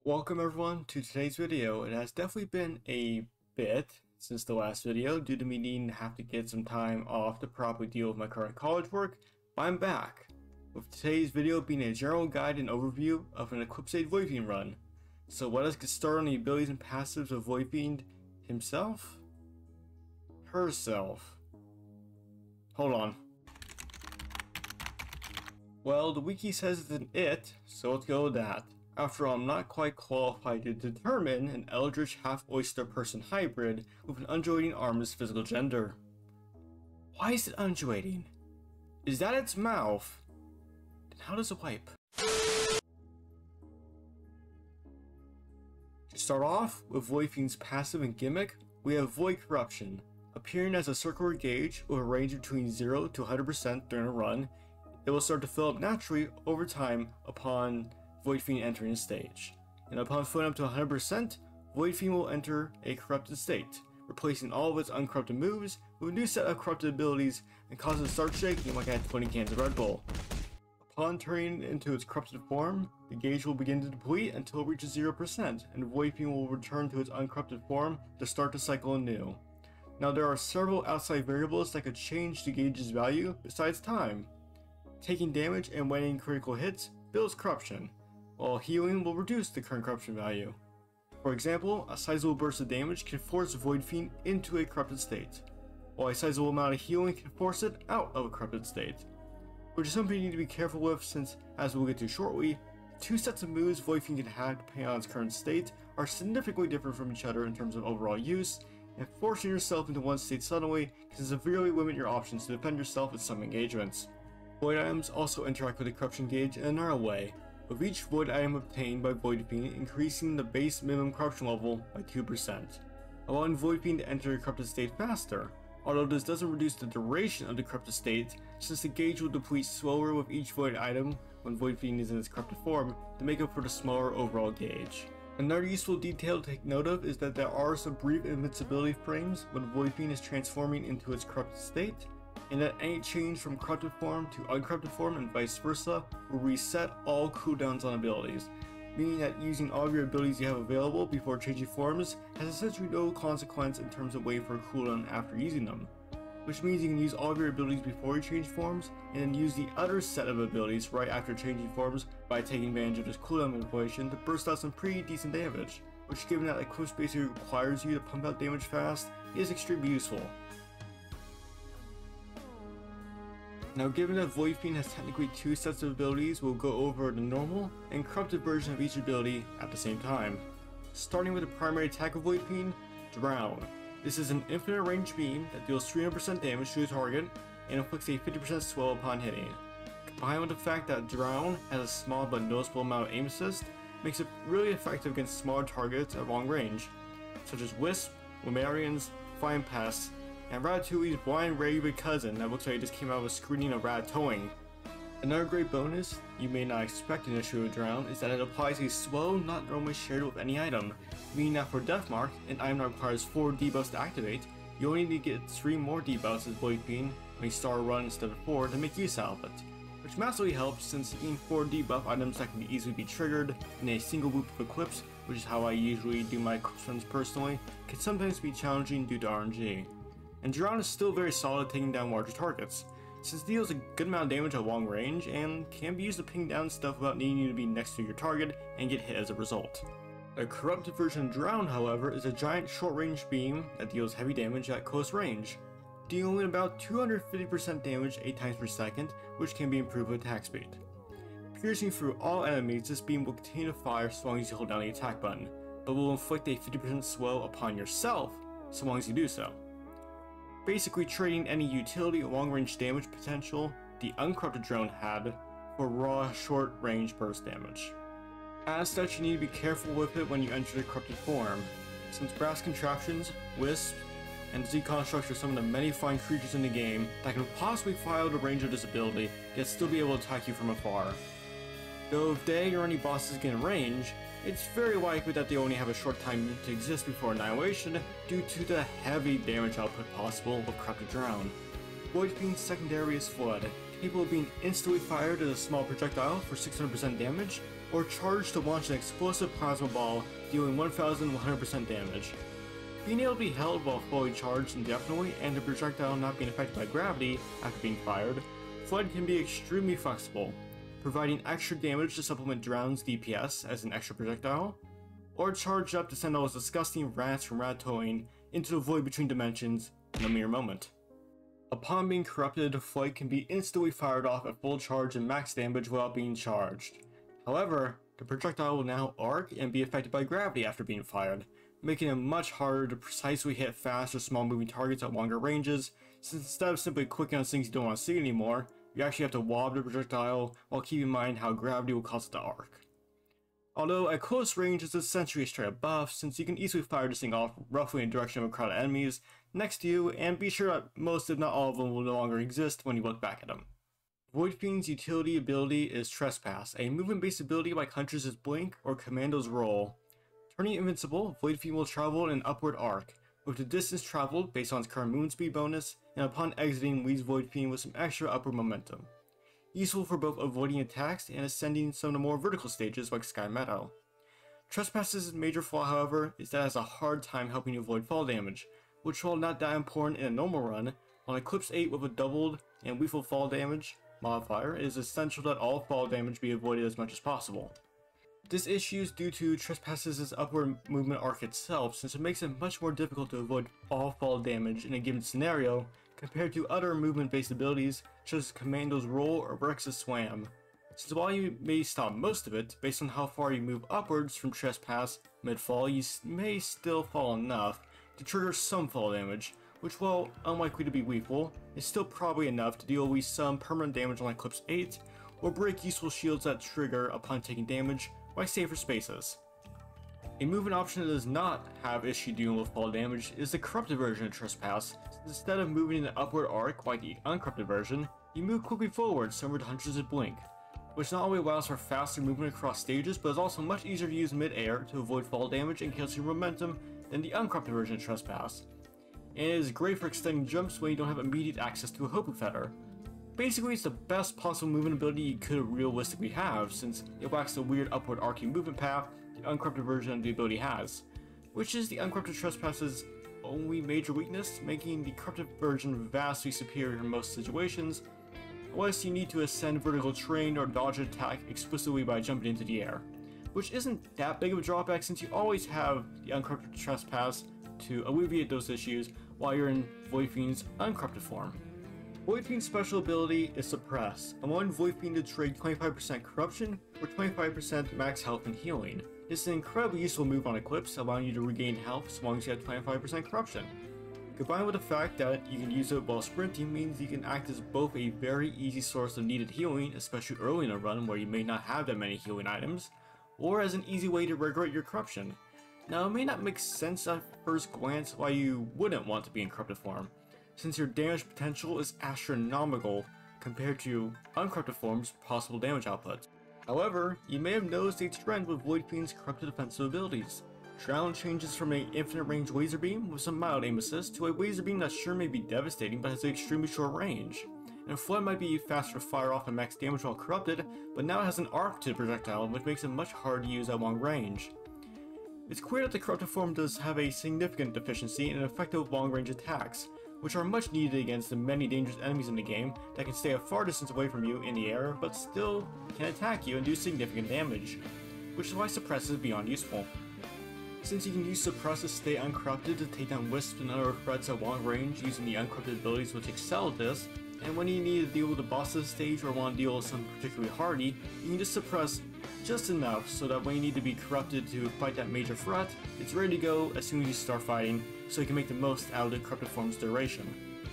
Welcome everyone to today's video. It has definitely been a bit since the last video due to me needing to have to get some time off to properly deal with my current college work, but I'm back, with today's video being a general guide and overview of an Eclipse Void Fiend run. So let us get started on the abilities and passives of Void Fiend himself? Herself. Hold on. Well, the wiki says it's an it, so let's go with that. After all, I'm not quite qualified to determine an eldritch half-oyster person hybrid with an undulating arm as physical gender. Why is it undulating? Is that its mouth? Then how does it wipe? To start off with Void Fiend's passive and gimmick, we have Void Corruption. Appearing as a circular gauge with a range between 0 to 100% during a run, it will start to fill up naturally over time upon Void Fiend entering a stage. And upon filling up to 100%, Void Fiend will enter a corrupted state, replacing all of its uncorrupted moves with a new set of corrupted abilities and causes it to start shaking like I had 20 cans of Red Bull. Upon turning into its corrupted form, the gauge will begin to deplete until it reaches 0%, and Void Fiend will return to its uncorrupted form to start the cycle anew. Now there are several outside variables that could change the gauge's value besides time. Taking damage and winning critical hits builds corruption, while healing will reduce the current corruption value. For example, a sizable burst of damage can force Void Fiend into a corrupted state, while a sizable amount of healing can force it out of a corrupted state, which is something you need to be careful with since, as we'll get to shortly, the two sets of moves Void Fiend can have depending on its current state are significantly different from each other in terms of overall use, and forcing yourself into one state suddenly can severely limit your options to defend yourself in some engagements. Void items also interact with the corruption gauge in another way, with each void item obtained by Void Fiend increasing the base minimum corruption level by 2%, allowing Void Fiend to enter a corrupted state faster, although this doesn't reduce the duration of the corrupted state since the gauge will deplete slower with each void item when Void Fiend is in its corrupted form to make up for the smaller overall gauge. Another useful detail to take note of is that there are some brief invincibility frames when Void Fiend is transforming into its corrupted state, and that any change from corrupted form to uncorrupted form and vice versa will reset all cooldowns on abilities, meaning that using all of your abilities you have available before changing forms has essentially no consequence in terms of waiting for a cooldown after using them, which means you can use all of your abilities before you change forms and then use the other set of abilities right after changing forms by taking advantage of this cooldown manipulation to burst out some pretty decent damage, which, given that Eclipse basically requires you to pump out damage fast, is extremely useful. Now, given that Void Fiend has technically two sets of abilities, we'll go over the normal and corrupted version of each ability at the same time. Starting with the primary attack of Void Fiend, Drown. This is an infinite range beam that deals 300% damage to the target and inflicts a 50% swell upon hitting. Combined with the fact that Drown has a small but noticeable amount of aim assist, makes it really effective against smaller targets at long range, such as Wisp, Lumarians, Flying Pests, and Ratatouille's blind rabbit cousin that looks like it just came out of a screening of Ratatouille. Another great bonus you may not expect initially with Drown is that it applies a slow not normally shared with any item, meaning that for Deathmark, an item that requires 4 debuffs to activate, you only need to get 3 more debuffs as Void Fiend when you start a run instead of 4 to make use out of it, which massively helps since getting 4 debuff items that can easily be triggered in a single loop of Eclipse, which is how I usually do my Eclipse runs personally, can sometimes be challenging due to RNG. And Drown is still very solid taking down larger targets, since it deals a good amount of damage at long range and can be used to ping down stuff without needing you to be next to your target and get hit as a result. The corrupted version of Drown, however, is a giant short-range beam that deals heavy damage at close range, dealing about 250% damage 8 times per second, which can be improved with attack speed. Piercing through all enemies, this beam will continue to fire so long as you hold down the attack button, but will inflict a 50% swell upon yourself so long as you do so. Basically trading any utility long-range damage potential the uncorrupted Drone had for raw short-range burst damage. As such, you need to be careful with it when you enter the corrupted form, since Brass Contraptions, Wisp, and Z-Constructs are some of the many flying creatures in the game that can possibly fly out of the range of this ability, yet still be able to attack you from afar. Though if they or any bosses get in range, it's very likely that they only have a short time to exist before annihilation due to the heavy damage output possible with Corrupted Drown. Void Fiend's secondary is Flood, capable of being instantly fired as a small projectile for 600% damage, or charge to launch an explosive plasma ball dealing 1100% damage. Being able to be held while fully charged indefinitely and the projectile not being affected by gravity after being fired, Flood can be extremely flexible, providing extra damage to supplement Drown's DPS as an extra projectile, or charge up to send all those disgusting rats from Ratatouille into the void between dimensions in a mere moment. Upon being corrupted, Flood can be instantly fired off at full charge and max damage without being charged. However, the projectile will now arc and be affected by gravity after being fired, making it much harder to precisely hit fast or small moving targets at longer ranges, since instead of simply clicking on things you don't want to see anymore, you actually have to wob the projectile while keeping in mind how gravity will cause it to arc. Although at close range it's essentially a straight up buff, since you can easily fire this thing off roughly in the direction of a crowd of enemies next to you, and be sure that most if not all of them will no longer exist when you look back at them. Void Fiend's utility ability is Trespass, a movement based ability like Huntress' Blink or Commando's Roll. Turning invincible, Void Fiend will travel in an upward arc, with the distance traveled based on its current movement speed bonus, and upon exiting leaves Void Fiend with some extra upward momentum. Useful for both avoiding attacks and ascending some of the more vertical stages like Sky Meadow. Trespass's major flaw, however, is that it has a hard time helping you avoid fall damage, which while not that important in a normal run, on Eclipse 8 with a doubled and lethal fall damage modifier, it is essential that all fall damage be avoided as much as possible. This issue is due to Trespass's upward movement arc itself, since it makes it much more difficult to avoid all fall damage in a given scenario compared to other movement-based abilities such as Commando's Roll or Rex's Swam. Since while you may stop most of it, based on how far you move upwards from Trespass mid-fall, you may still fall enough to trigger some fall damage, which while unlikely to be lethal, is still probably enough to deal at least some permanent damage on Eclipse 8, or break useful shields that trigger upon taking damage by safer spaces. A movement option that does not have issue dealing with fall damage is the corrupted version of Trespass, since instead of moving in an upward arc like the uncorrupted version, you move quickly forward similar to Huntress' Blink, which not only allows for faster movement across stages, but is also much easier to use mid-air to avoid fall damage and kills your momentum than the uncorrupted version of Trespass. And it is great for extending jumps when you don't have immediate access to a Hopu Feather. Basically, it's the best possible movement ability you could realistically have, since it lacks the weird upward arcing movement path the uncorrupted version of the ability has, which is the uncorrupted Trespass's only major weakness, making the corrupted version vastly superior in most situations, unless you need to ascend vertical terrain or dodge an attack explicitly by jumping into the air, which isn't that big of a drawback since you always have the uncorrupted Trespass to alleviate those issues while you're in Void Fiend's uncorrupted form. Void Fiend's special ability is Suppress, allowing Void Fiend to trade 25% corruption for 25% max health and healing. This is an incredibly useful move on Eclipse, allowing you to regain health as long as you have 25% corruption. Combined with the fact that you can use it while sprinting means you can act as both a very easy source of needed healing, especially early in a run where you may not have that many healing items, or as an easy way to regulate your corruption. Now, it may not make sense at first glance why you wouldn't want to be in corrupted form, since your damage potential is astronomical compared to uncorrupted form's possible damage output. However, you may have noticed a trend with Void Fiend's corrupted defensive abilities. Drown changes from an infinite range laser beam with some mild aim assist to a laser beam that sure may be devastating but has an extremely short range. And Flood might be faster to fire off and max damage while corrupted, but now it has an arc to the projectile, which makes it much harder to use at long range. It's clear that the corrupted form does have a significant deficiency in effective long-range attacks, which are much needed against the many dangerous enemies in the game that can stay a far distance away from you in the air, but still can attack you and do significant damage, which is why Suppress is beyond useful. Since you can use Suppress to stay uncorrupted to take down wisps and other threats at long range using the uncorrupted abilities which excel at this, and when you need to deal with the boss of the stage or want to deal with something particularly hardy, you can just suppress just enough so that when you need to be corrupted to fight that major threat, it's ready to go as soon as you start fighting, so you can make the most out of the corrupted form's duration.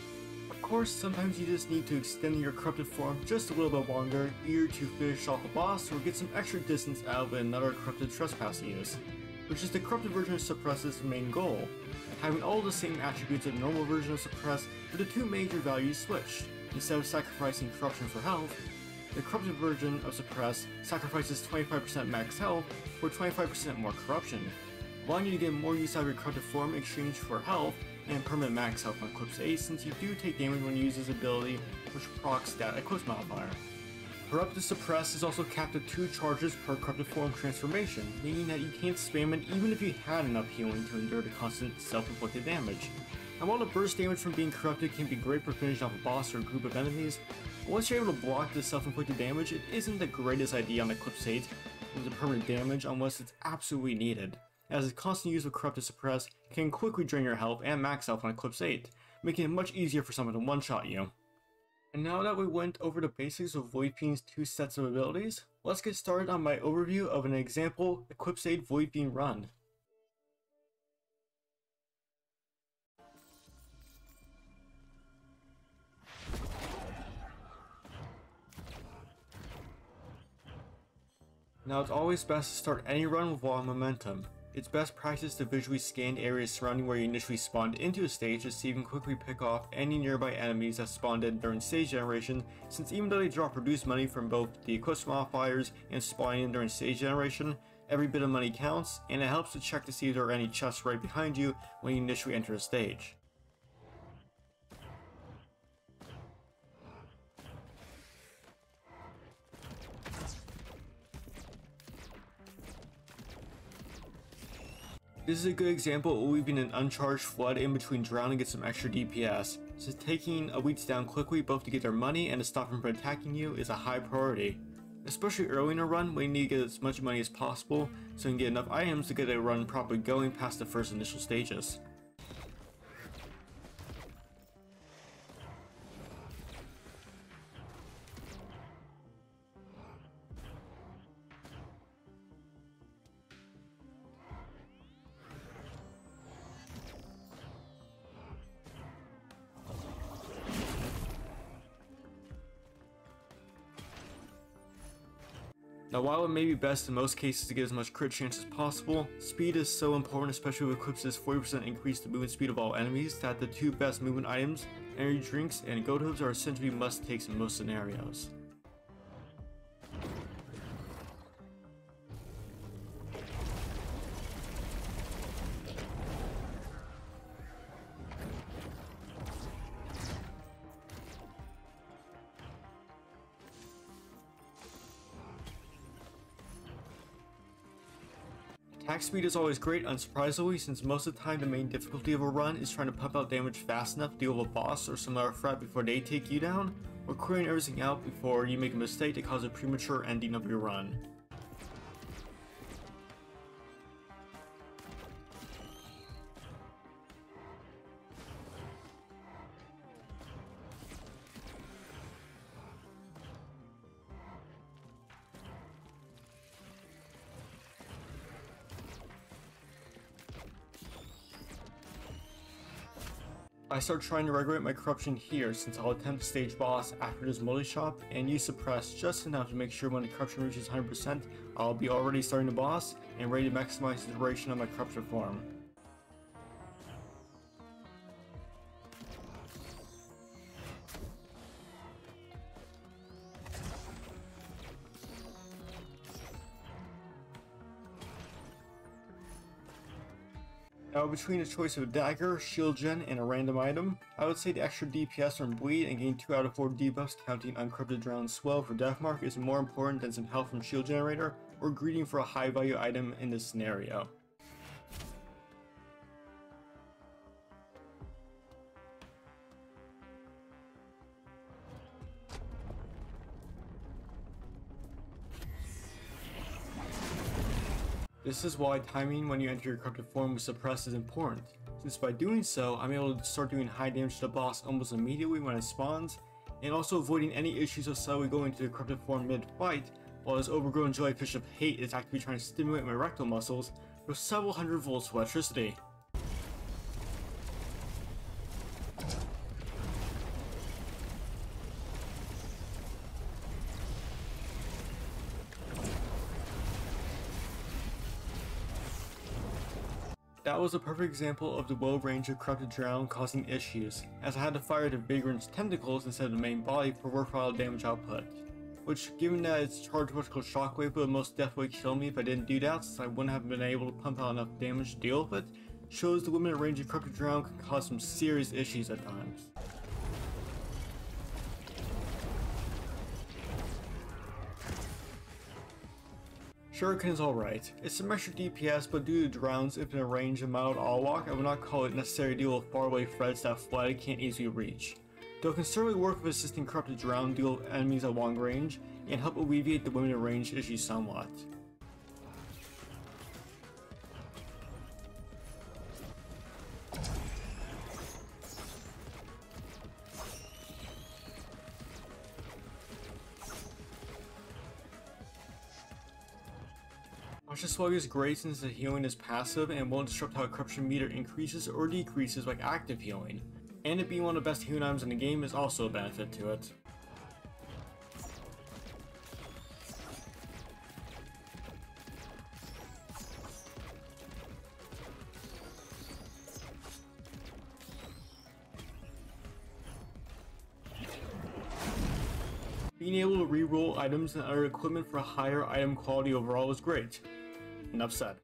Of course, sometimes you just need to extend your corrupted form just a little bit longer, either to finish off a boss or get some extra distance out of another corrupted trespass to use, which is the corrupted version of Suppress's main goal, having all the same attributes of the normal version of Suppress with the two major values switched. Instead of sacrificing corruption for health, the corrupted version of Suppress sacrifices 25% max health for 25% more corruption, allowing you to get more use out of your corrupted form in exchange for health and permanent max health on Eclipse 8, since you do take damage when you use this ability, which procs that Eclipse modifier. Corrupted Suppress is also capped at 2 charges per Corrupted Form transformation, meaning that you can't spam it even if you had enough healing to endure the constant self-inflicted damage. And while the burst damage from being corrupted can be great for finishing off a boss or a group of enemies, once you're able to block the self-inflicted damage, it isn't the greatest idea on Eclipse 8 with the permanent damage unless it's absolutely needed, as the constant use of Corrupted Suppress can quickly drain your health and max health on Eclipse 8, making it much easier for someone to one-shot you. And now that we went over the basics of Void Fiend's 2 sets of abilities, let's get started on my overview of an example Eclipse 8 Void Fiend run. Now it's always best to start any run with wild momentum. It's best practice to visually scan areas surrounding where you initially spawned into a stage to see if you can quickly pick off any nearby enemies that spawned in during stage generation, since even though they drop reduced money from both the Eclipse modifiers and spawning in during stage generation, every bit of money counts, and it helps to check to see if there are any chests right behind you when you initially enter a stage. This is a good example of leaving an uncharged flood in between drowning to get some extra DPS, since taking elites down quickly both to get their money and to stop them from attacking you is a high priority. Especially early in a run when you need to get as much money as possible so you can get enough items to get a run properly going past the first initial stages. Now while it may be best in most cases to get as much crit chance as possible, speed is so important, especially with Eclipse's 40% increase the movement speed of all enemies, that the 2 best movement items, energy drinks and goat hooves, are essentially must-takes in most scenarios. Attack speed is always great, unsurprisingly, since most of the time the main difficulty of a run is trying to pump out damage fast enough to deal with a boss or some other threat before they take you down, or clearing everything out before you make a mistake to cause a premature ending of your run. I start trying to regulate my corruption here, since I'll attempt to stage boss after this multi-shop and use suppress just enough to make sure when the corruption reaches 100% I'll be already starting the boss and ready to maximize the duration of my corruption form. Now between a choice of a dagger, shield gen, and a random item, I would say the extra DPS from bleed and gain 2 out of 4 debuffs counting Uncorrupted Drown Swell for Deathmark is more important than some health from shield generator or greeting for a high value item in this scenario. This is why timing when you enter your corrupted form with suppress is important, since by doing so, I'm able to start doing high damage to the boss almost immediately when it spawns, and also avoiding any issues of suddenly going into the corrupted form mid-fight, while this overgrown jellyfish of hate is actively trying to stimulate my rectal muscles for several hundred volts of electricity. That was a perfect example of the low range of Corrupted Drown causing issues, as I had to fire the Vagrant's tentacles instead of the main body for worthwhile damage output. Which, given that its charged vertical shockwave would most definitely kill me if I didn't do that, since I wouldn't have been able to pump out enough damage to deal with it, shows the limited range of Corrupted Drown can cause some serious issues at times. Shuriken is alright. It's some extra DPS, but due to Drown's infinite range and mild all walk, I would not call it necessary to deal with faraway threats that Flood can't easily reach. Though it can certainly work with assisting Corrupted Drown deal with enemies at long range, and help alleviate the limited range issue somewhat. Watch Slug is great since the healing is passive and won't disrupt how corruption meter increases or decreases like active healing, and it being one of the best healing items in the game is also a benefit to it. Being able to reroll items and other equipment for higher item quality overall is great. Enough said.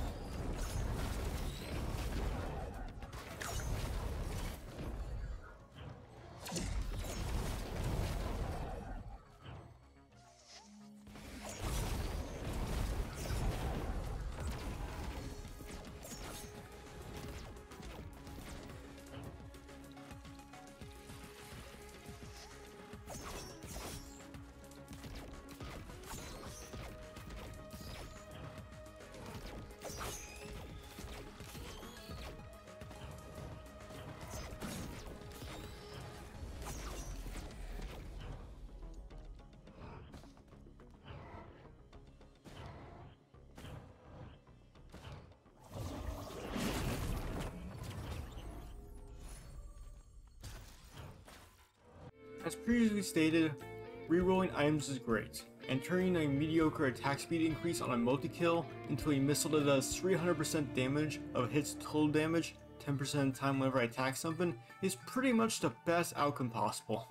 As previously stated, rerolling items is great, and turning a mediocre attack speed increase on a multi-kill into a missile that does 300% damage of hits total damage 10% of the time whenever I attack something is pretty much the best outcome possible.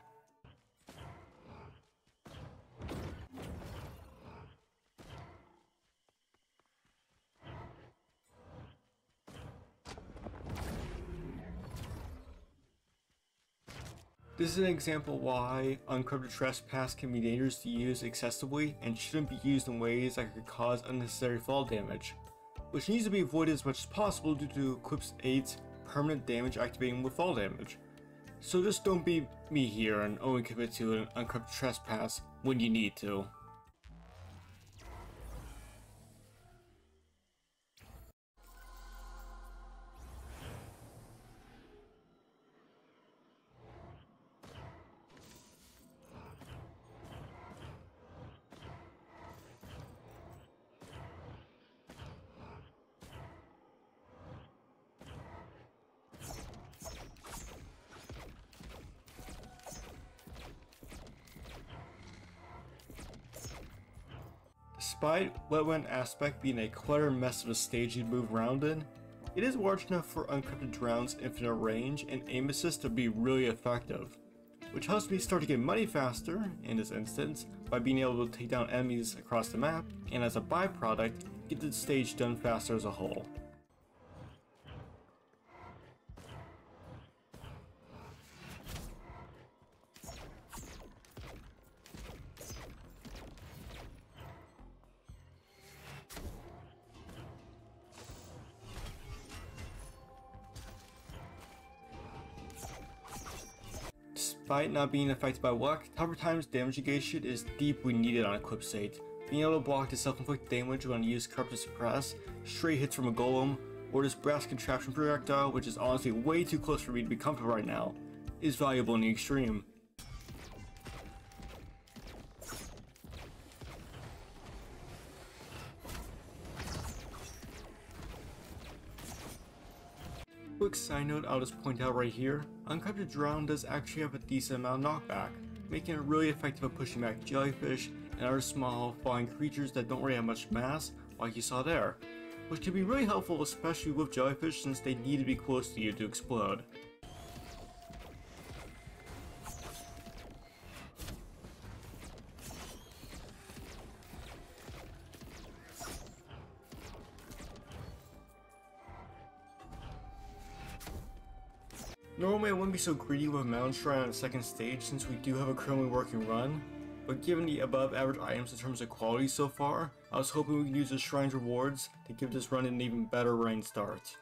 This is an example why Uncrypted Trespass can be dangerous to use excessively and shouldn't be used in ways that could cause unnecessary fall damage, which needs to be avoided as much as possible due to Eclipse 8's permanent damage activating with fall damage. So just don't be me here and only commit to an Uncrypted Trespass when you need to. Despite Wetland aspect being a cluttered mess of a stage you'd move around in, it is large enough for Uncrypted Drown's infinite range and aim assist to be really effective, which helps me start to get money faster, in this instance, by being able to take down enemies across the map, and as a byproduct, get the stage done faster as a whole. Despite not being affected by luck, Tougher Time's damage negation is deeply needed on Eclipse 8. Being able to block the self-inflicted damage when used Corrupted Suppress, straight hits from a golem, or this brass contraption projectile, which is honestly way too close for me to be comfortable right now, is valuable in the extreme. Quick side note I'll just point out right here, Uncrypted Drown does actually have a decent amount of knockback, making it really effective at pushing back jellyfish and other small flying creatures that don't really have much mass, like you saw there, which can be really helpful especially with jellyfish since they need to be close to you to explode. Normally I wouldn't be so greedy with a Mountain Shrine on the second stage since we do have a currently working run, but given the above average items in terms of quality so far, I was hoping we could use the Shrine's rewards to give this run an even better running start.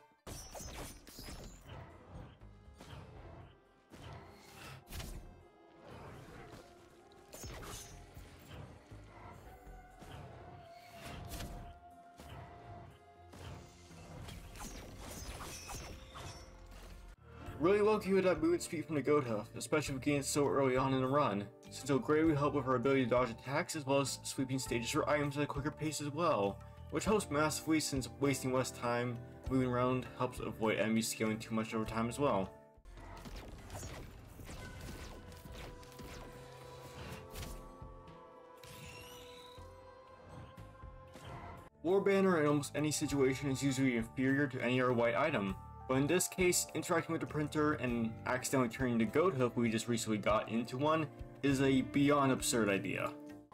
Really lucky with that movement speed from the Goat Hoof, especially if we gain it so early on in the run, since it'll greatly help with our ability to dodge attacks as well as sweeping stages for items at a quicker pace as well, which helps massively since wasting less time moving around helps avoid enemies scaling too much over time as well. War Banner in almost any situation is usually inferior to any other white item, but in this case, interacting with the printer and accidentally turning the Goat Hoof we just recently got into one is a beyond absurd idea.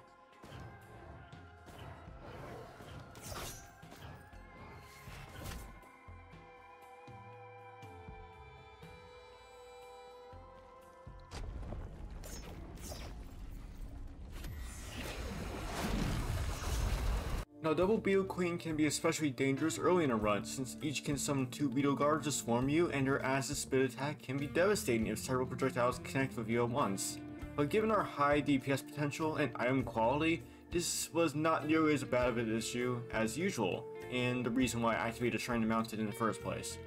Now, Double Beetle Queen can be especially dangerous early in a run, since each can summon 2 Beetle Guards to swarm you, and their acid spit attack can be devastating if several projectiles connect with you at once. But given our high DPS potential and item quality, this was not nearly as bad of an issue as usual, and the reason why I activated Shrine to mount it in the first place.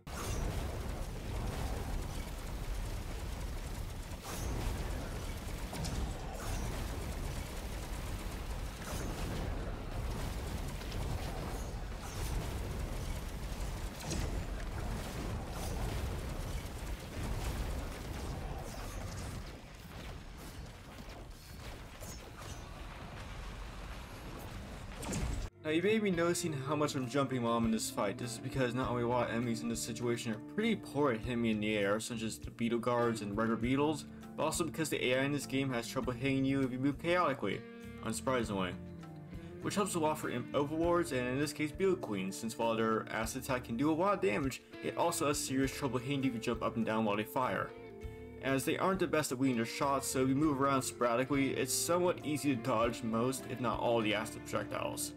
Now you may be noticing how much I'm jumping while I'm in this fight. This is because not only a lot of enemies in this situation are pretty poor at hitting me in the air, such as the Beetle Guards and regular beetles, but also because the AI in this game has trouble hitting you if you move chaotically, unsurprisingly. Which helps a lot for Imp Overlords and in this case Beetle Queens, since while their acid attack can do a lot of damage, it also has serious trouble hitting you if you jump up and down while they fire. As they aren't the best at weaving their shots, so if you move around sporadically, it's somewhat easy to dodge most, if not all, of the acid projectiles.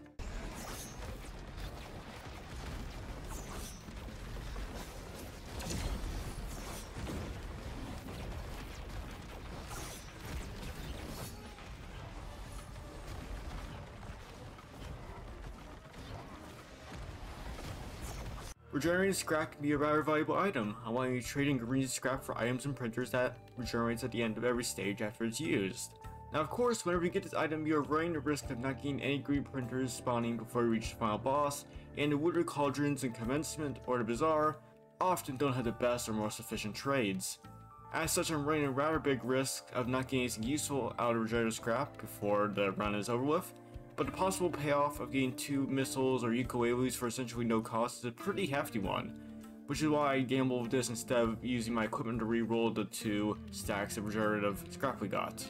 Regenerating scrap can be a rather valuable item, allowing you to trade in green scrap for items and printers that regenerates at the end of every stage after it's used. Now of course, whenever you get this item, you are running the risk of not getting any green printers spawning before you reach the final boss, and the Wooded Cauldrons in Commencement or the Bazaar often don't have the best or most efficient trades. As such, I'm running a rather big risk of not getting anything useful out of regenerative scrap before the run is over with. But the possible payoff of getting 2 missiles or ukuleles for essentially no cost is a pretty hefty one, which is why I gambled with this instead of using my equipment to re-roll the 2 stacks of regenerative scrap we got.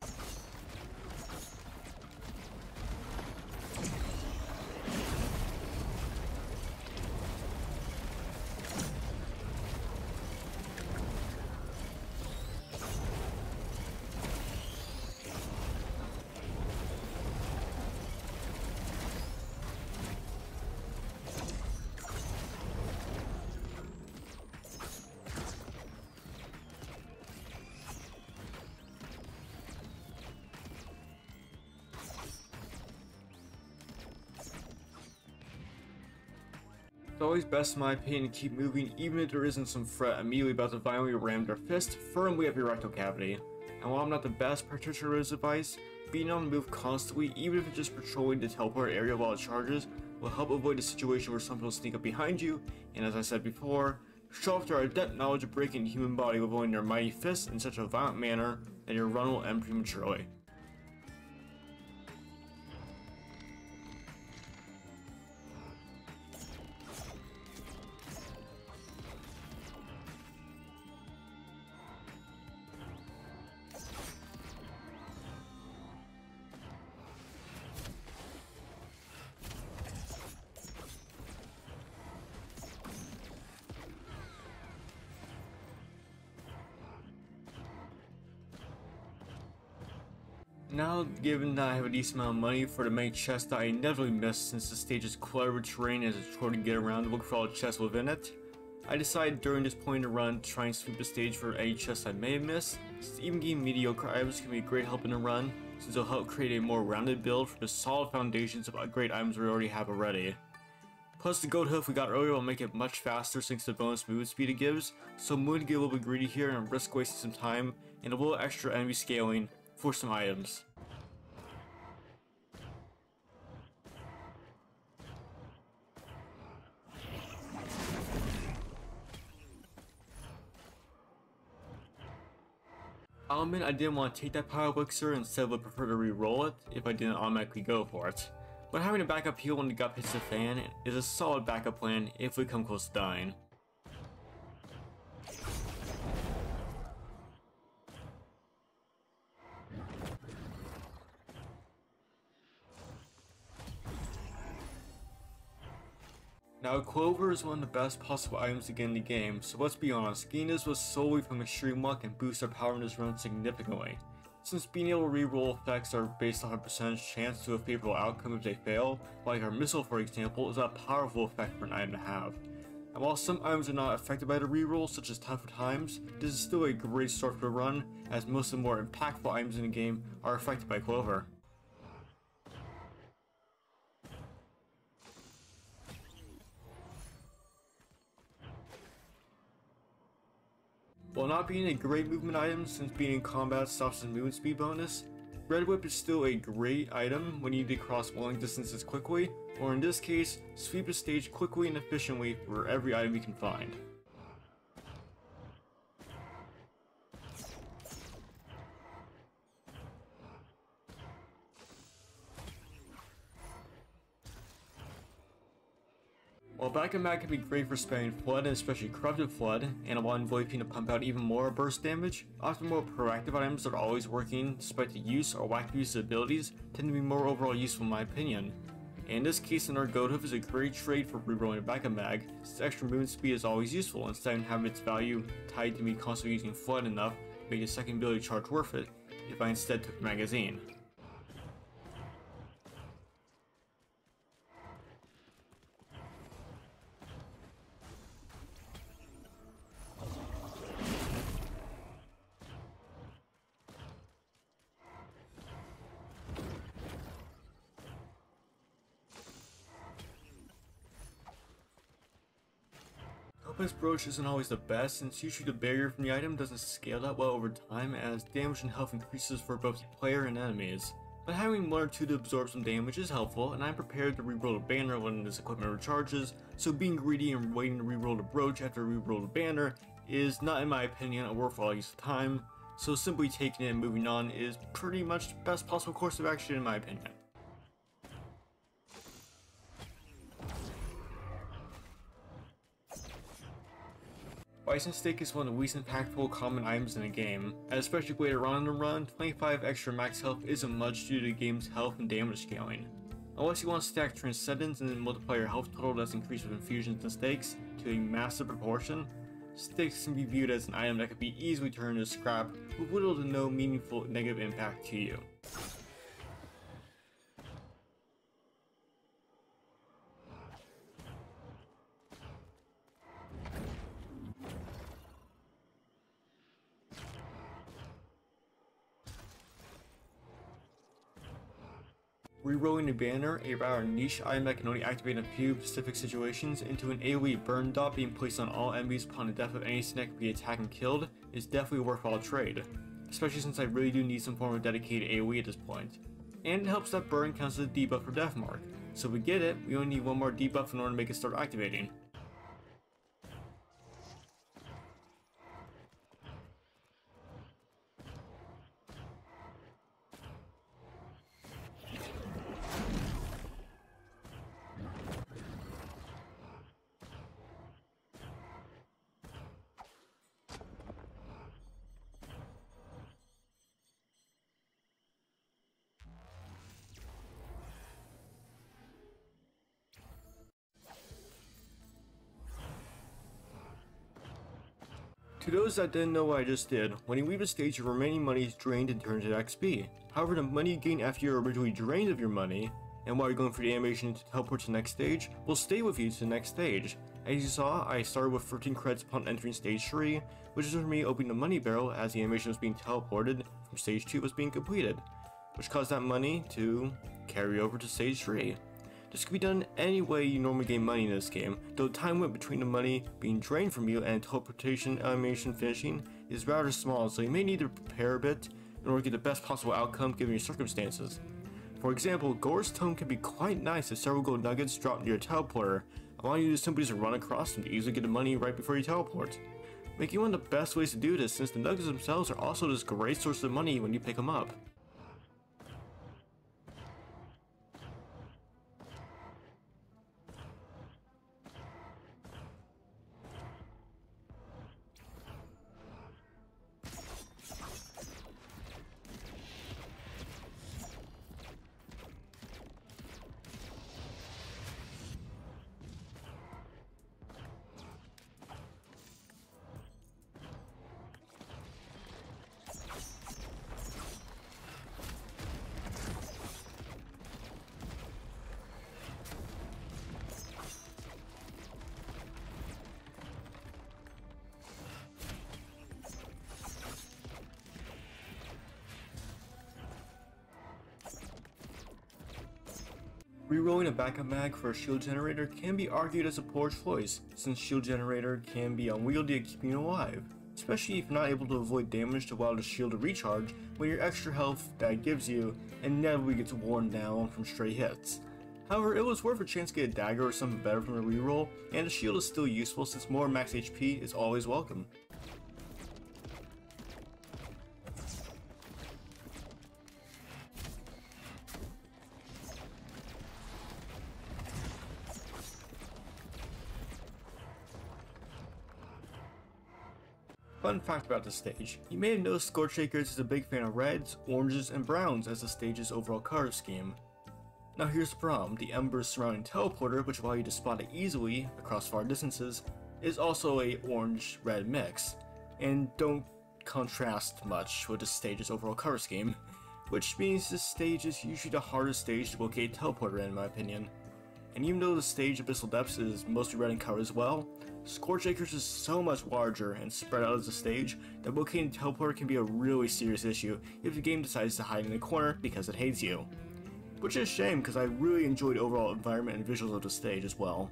It's always best in my opinion to keep moving even if there isn't some threat immediately about to violently ram their fist firmly up your rectal cavity. And while I'm not the best practitioner of this advice, being on the move constantly, even if it's just patrolling the teleport area while it charges, will help avoid a situation where something will sneak up behind you, and as I said before, show off their adept knowledge of breaking the human body with avoiding their mighty fists in such a violent manner that your run will end prematurely. Now, given that I have a decent amount of money for the many chests that I inevitably miss since the stage is cluttered with terrain and it's a chore to get around to look for all the chests within it, I decided during this point in the run to try and sweep the stage for any chests I may have missed, since even getting mediocre items can be a great help in the run, since it'll help create a more rounded build for the solid foundations of great items we already have already. Plus the gold hoof we got earlier will make it much faster thanks to the bonus movement speed it gives, so I'm willing to get a little bit greedy here and risk wasting some time and a little extra enemy scaling for some items. I'll admit I didn't want to take that power elixir, instead would prefer to re-roll it if I didn't automatically go for it. But having a backup heal when the gut hits the fan is a solid backup plan if we come close to dying. Now, Clover is one of the best possible items to get in the game, so let's be honest, getting this was solely from extreme luck and boosts our power in this run significantly. Since being able to reroll effects are based on a percentage chance to a favorable outcome if they fail, like our missile for example, is a powerful effect for an item to have. And while some items are not affected by the reroll, such as Tougher Times, this is still a great start for the run, as most of the more impactful items in the game are affected by Clover. While not being a great movement item since being in combat stops the movement speed bonus, Red Whip is still a great item when you need to cross long distances quickly, or in this case, sweep a stage quickly and efficiently for every item you can find. While Back and Mag can be great for sparing Flood and especially Corrupted Flood, and allowing Void Fiend to pump out even more burst damage, often more proactive items that are always working despite the use or lack of use of abilities tend to be more overall useful in my opinion. And in this case, another Goat Hoof is a great trade for rerolling a Back and Mag, since extra movement speed is always useful instead of having its value tied to me constantly using Flood enough to make a second ability charge worth it if I instead took the magazine. Opus Brooch isn't always the best, since usually the barrier from the item doesn't scale that well over time as damage and health increases for both the player and enemies. But having 1 or 2 to absorb some damage is helpful, and I'm prepared to reroll a banner when this equipment recharges, so being greedy and waiting to reroll the brooch after reroll the banner is not, in my opinion, a worthwhile use of time, so simply taking it and moving on is pretty much the best possible course of action in my opinion. Bison Steak is one of the least impactful common items in the game, and especially later on in the run, 25 extra max health isn't much due to the game's health and damage scaling. Unless you want to stack Transcendence and then multiply your health total that's increased with infusions and steaks to a massive proportion, steaks can be viewed as an item that could be easily turned into scrap with little to no meaningful negative impact to you. Rerolling a banner, a rather niche item that can only activate in a few specific situations, into an AoE burn dot being placed on all enemies upon the death of any snack to be attacked and killed is definitely a worthwhile trade, especially since I really do need some form of dedicated AoE at this point. And it helps that burn counts as a debuff for Death Mark, so if we get it, we only need one more debuff in order to make it start activating. To those that didn't know what I just did, when you leave a stage your remaining money is drained and turned into XP. However, the money you gain after you're originally drained of your money, and while you're going through the animation to teleport to the next stage, will stay with you to the next stage. As you saw, I started with 13 credits upon entering stage 3, which is for me opening the money barrel as the animation was being teleported from stage 2 was being completed, which caused that money to carry over to stage 3. This could be done any way you normally gain money in this game, though the time limit between the money being drained from you and teleportation animation finishing is rather small, so you may need to prepare a bit in order to get the best possible outcome given your circumstances. For example, Gore's Tome can be quite nice if several gold nuggets drop near your teleporter, allowing you to simply just run across them to easily get the money right before you teleport, making one of the best ways to do this since the nuggets themselves are also just a great source of money when you pick them up. Rerolling a backup mag for a shield generator can be argued as a poor choice, since shield generator can be unwieldy at keeping you alive, especially if you're not able to avoid damage to allow the shield to recharge when your extra health that it gives you inevitably gets worn down from stray hits. However, it was worth a chance to get a dagger or something better from a reroll, and the shield is still useful since more max HP is always welcome. Fun fact about this stage, you may have noticed Scorchakers is a big fan of reds, oranges, and browns as the stage's overall color scheme. Now here's the problem, the embers surrounding teleporter, which allow you to spot it easily across far distances, is also a orange-red mix, and don't contrast much with the stage's overall color scheme, which means this stage is usually the hardest stage to locate teleporter in my opinion. And even though the stage Abyssal Depths is mostly red in color as well, Scorchakers is so much larger and spread out as a stage that locating teleporter can be a really serious issue if the game decides to hide in a corner because it hates you. Which is a shame because I really enjoyed the overall environment and visuals of the stage as well.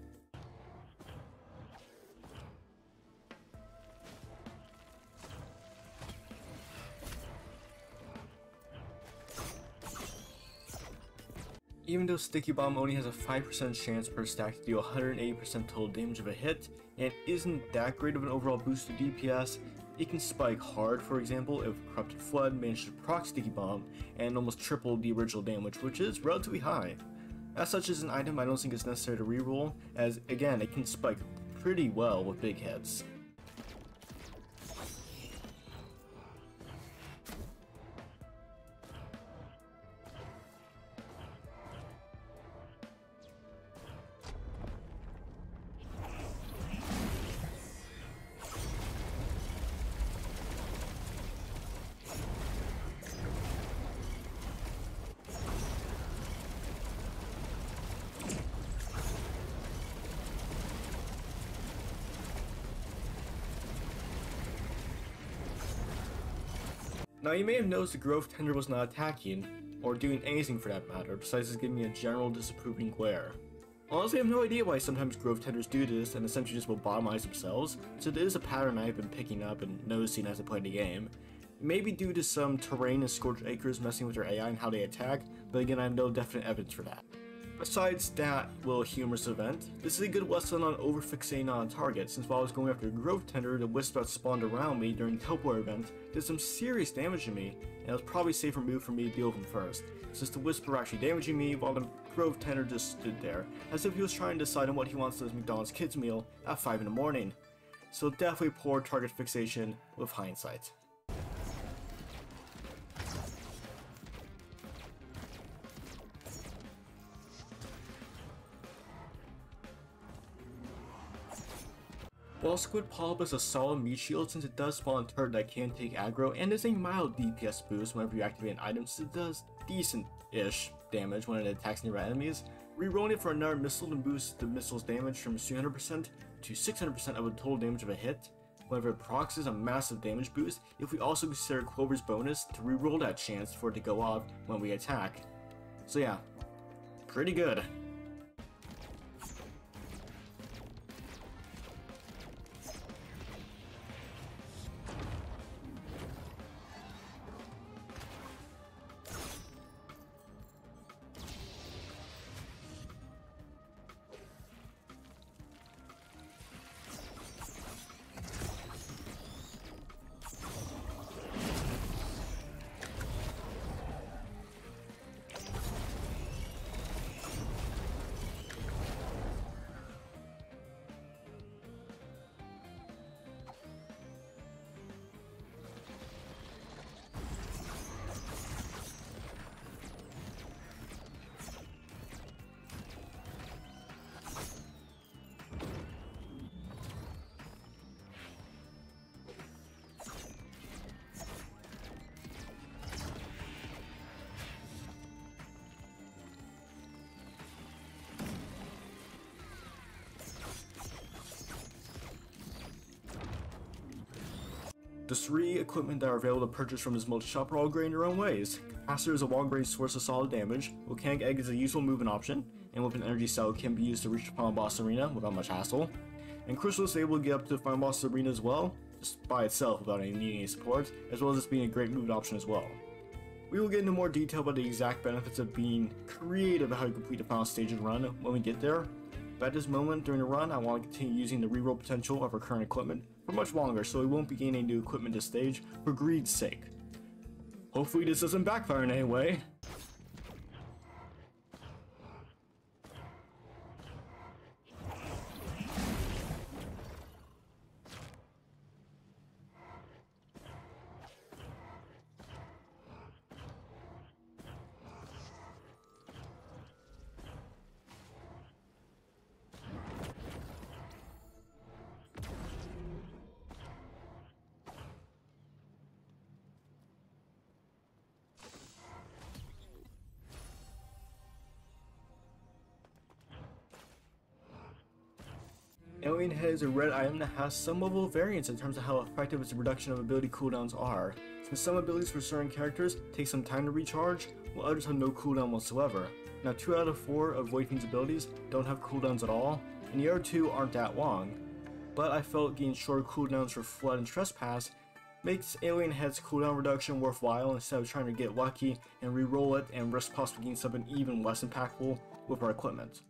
Even though Sticky Bomb only has a 5% chance per stack to deal 180% total damage of a hit, and isn't that great of an overall boost to DPS, it can spike hard, for example, if Corrupted Flood managed to proc Sticky Bomb and almost triple the original damage, which is relatively high. As such, as an item I don't think it's necessary to reroll, as again, it can spike pretty well with big hits. Now you may have noticed the Growth Tender was not attacking, or doing anything for that matter, besides just giving me a general disapproving glare. Honestly, I have no idea why sometimes Growth Tenders do this and essentially just lobotomize themselves, so it is a pattern I've been picking up and noticing as I play the game. Maybe due to some terrain and Scorched Acres messing with their AI and how they attack, but again I have no definite evidence for that. Besides that little humorous event, this is a good lesson on overfixating on a target, since while I was going after a Growth Tender, the wisp that spawned around me during the teleport event did some serious damage to me, and it was probably a safer move for me to deal with him first, since the wisp were actually damaging me while the Growth Tender just stood there, as if he was trying to decide on what he wants as McDonald's kids meal at 5 in the morning. So definitely poor target fixation with hindsight. While Squid Polyp is a solid meat shield since it does spawn turret that can take aggro and is a mild DPS boost whenever you activate an item since it does decent-ish damage when it attacks nearby enemies, rerolling it for another missile to boost the missile's damage from 300% to 600% of the total damage of a hit. Whenever it procs is a massive damage boost if we also consider Quover's bonus to reroll that chance for it to go off when we attack. So yeah, pretty good. The 3 equipment that are available to purchase from this multi-shop are all great in their own ways. Capacitor is a long-range source of solid damage, Volcanic Egg is a useful movement option, and with an energy cell can be used to reach the final boss arena without much hassle. And Crystal is able to get up to the final boss arena as well, just by itself without needing any support, as well as this being a great movement option as well. We will get into more detail about the exact benefits of being creative about how to complete the final stage of the run when we get there, but at this moment during the run I want to continue using the reroll potential of our current equipment for much longer, so we won't be gaining new equipment this stage for greed's sake. Hopefully this doesn't backfire in any way. Alien Head is a red item that has some level of variance in terms of how effective its reduction of ability cooldowns are, since some abilities for certain characters take some time to recharge, while others have no cooldown whatsoever. Now 2 out of 4 of Void Fiend's abilities don't have cooldowns at all, and the other 2 aren't that long, but I felt getting shorter cooldowns for Flood and Trespass makes Alien Head's cooldown reduction worthwhile instead of trying to get lucky and re-roll it and risk possibly getting something even less impactful with our equipment.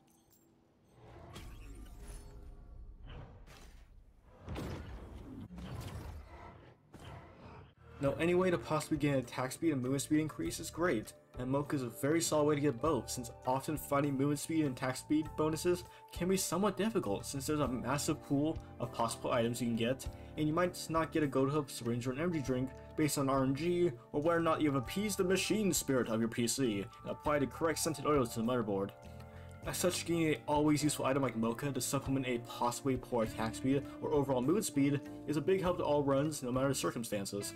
Now any way to possibly get an attack speed and movement speed increase is great, and Mocha is a very solid way to get both, since often finding movement speed and attack speed bonuses can be somewhat difficult since there's a massive pool of possible items you can get, and you might not get a goat hoof, syringe, or an energy drink based on RNG, or whether or not you have appeased the machine spirit of your PC and applied the correct scented oils to the motherboard. As such, getting an always useful item like Mocha to supplement a possibly poor attack speed or overall movement speed is a big help to all runs no matter the circumstances.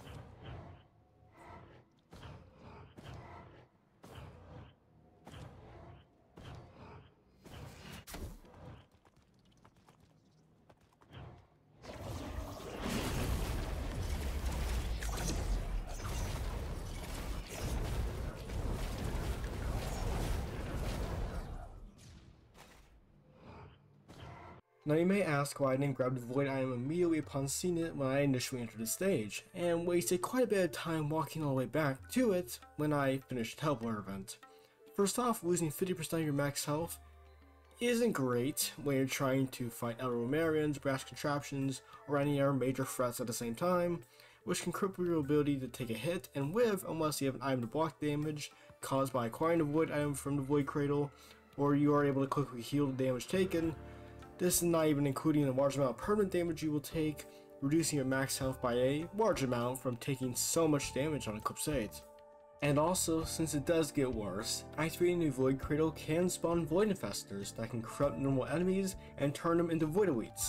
Now you may ask why I didn't grab the Void item immediately upon seeing it when I initially entered the stage, and wasted quite a bit of time walking all the way back to it when I finished the Teleport event. First off, losing 50% of your max health isn't great when you're trying to fight Elder Romarians, Brass Contraptions, or any other major threats at the same time, which can cripple your ability to take a hit and live unless you have an item to block damage caused by acquiring the Void item from the Void Cradle, or you are able to quickly heal the damage taken. This is not even including the large amount of permanent damage you will take, reducing your max health by a large amount from taking so much damage on Eclipse 8. And also, since it does get worse, activating the Void Cradle can spawn Void Infestors that can corrupt normal enemies and turn them into Void Elites.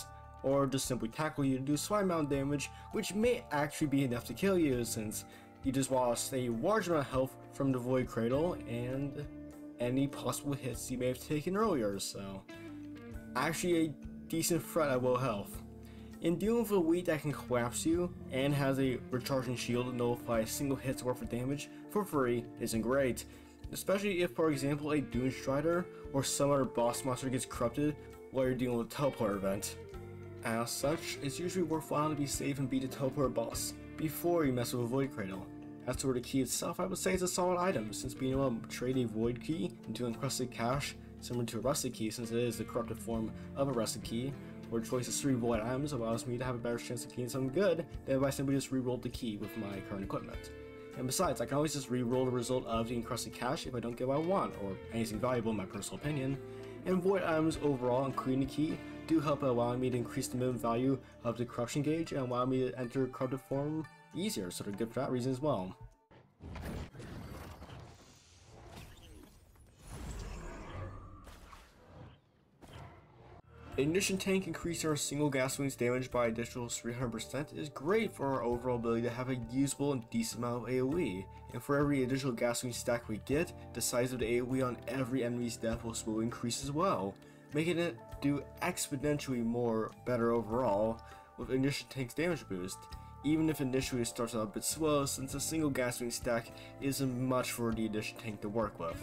or just simply tackle you to do slight amount of damage, which may actually be enough to kill you since you just lost a large amount of health from the Void Cradle and any possible hits you may have taken earlier, so actually a decent threat at low health. In dealing with a weed that can collapse you and has a recharging shield to nullify a single hit's worth of damage for free isn't great, especially if, for example, a Dune Strider or some other boss monster gets corrupted while you're dealing with a teleport event. As such, it's usually worthwhile to be safe and beat a teleport boss before you mess with a Void Cradle. As for the key itself, I would say it's a solid item, since being able to trade a Void Key into encrusted cash, similar to a Rusted Key since it is the corrupted form of a Rusted Key, where the choice of 3 Void items allows me to have a better chance of getting something good than if I simply just re-rolled the key with my current equipment. And besides, I can always just re-roll the result of the encrusted cash if I don't get what I want, or anything valuable in my personal opinion. And Void items overall, including the key, do help allowing me to increase the minimum value of the corruption gauge and allow me to enter corrupted form easier, so they're good for that reason as well. Ignition Tank increasing our single gasoline's damage by additional 300% is great for our overall ability to have a usable and decent amount of AoE, and for every additional gasoline stack we get, the size of the AoE on every enemy's death will slowly increase as well, making it do exponentially more better overall with Ignition Tank's damage boost, even if initially it starts out a bit slow since a single gasoline stack isn't much for the Ignition Tank to work with.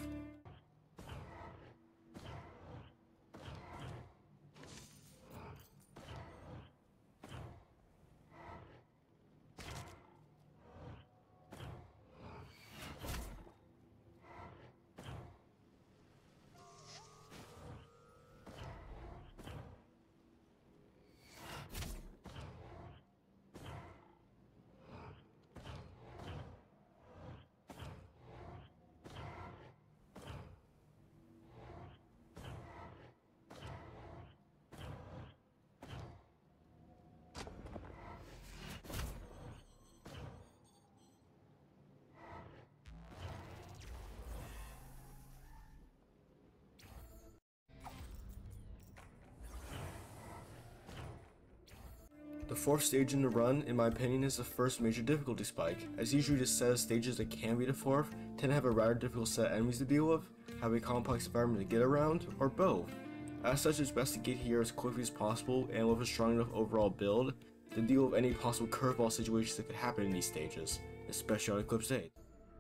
The fourth stage in the run, in my opinion, is the first major difficulty spike, as usually the set of stages that can be the fourth tend to have a rather difficult set of enemies to deal with, have a complex environment to get around, or both. As such, it's best to get here as quickly as possible and with a strong enough overall build to deal with any possible curveball situations that could happen in these stages, especially on Eclipse 8.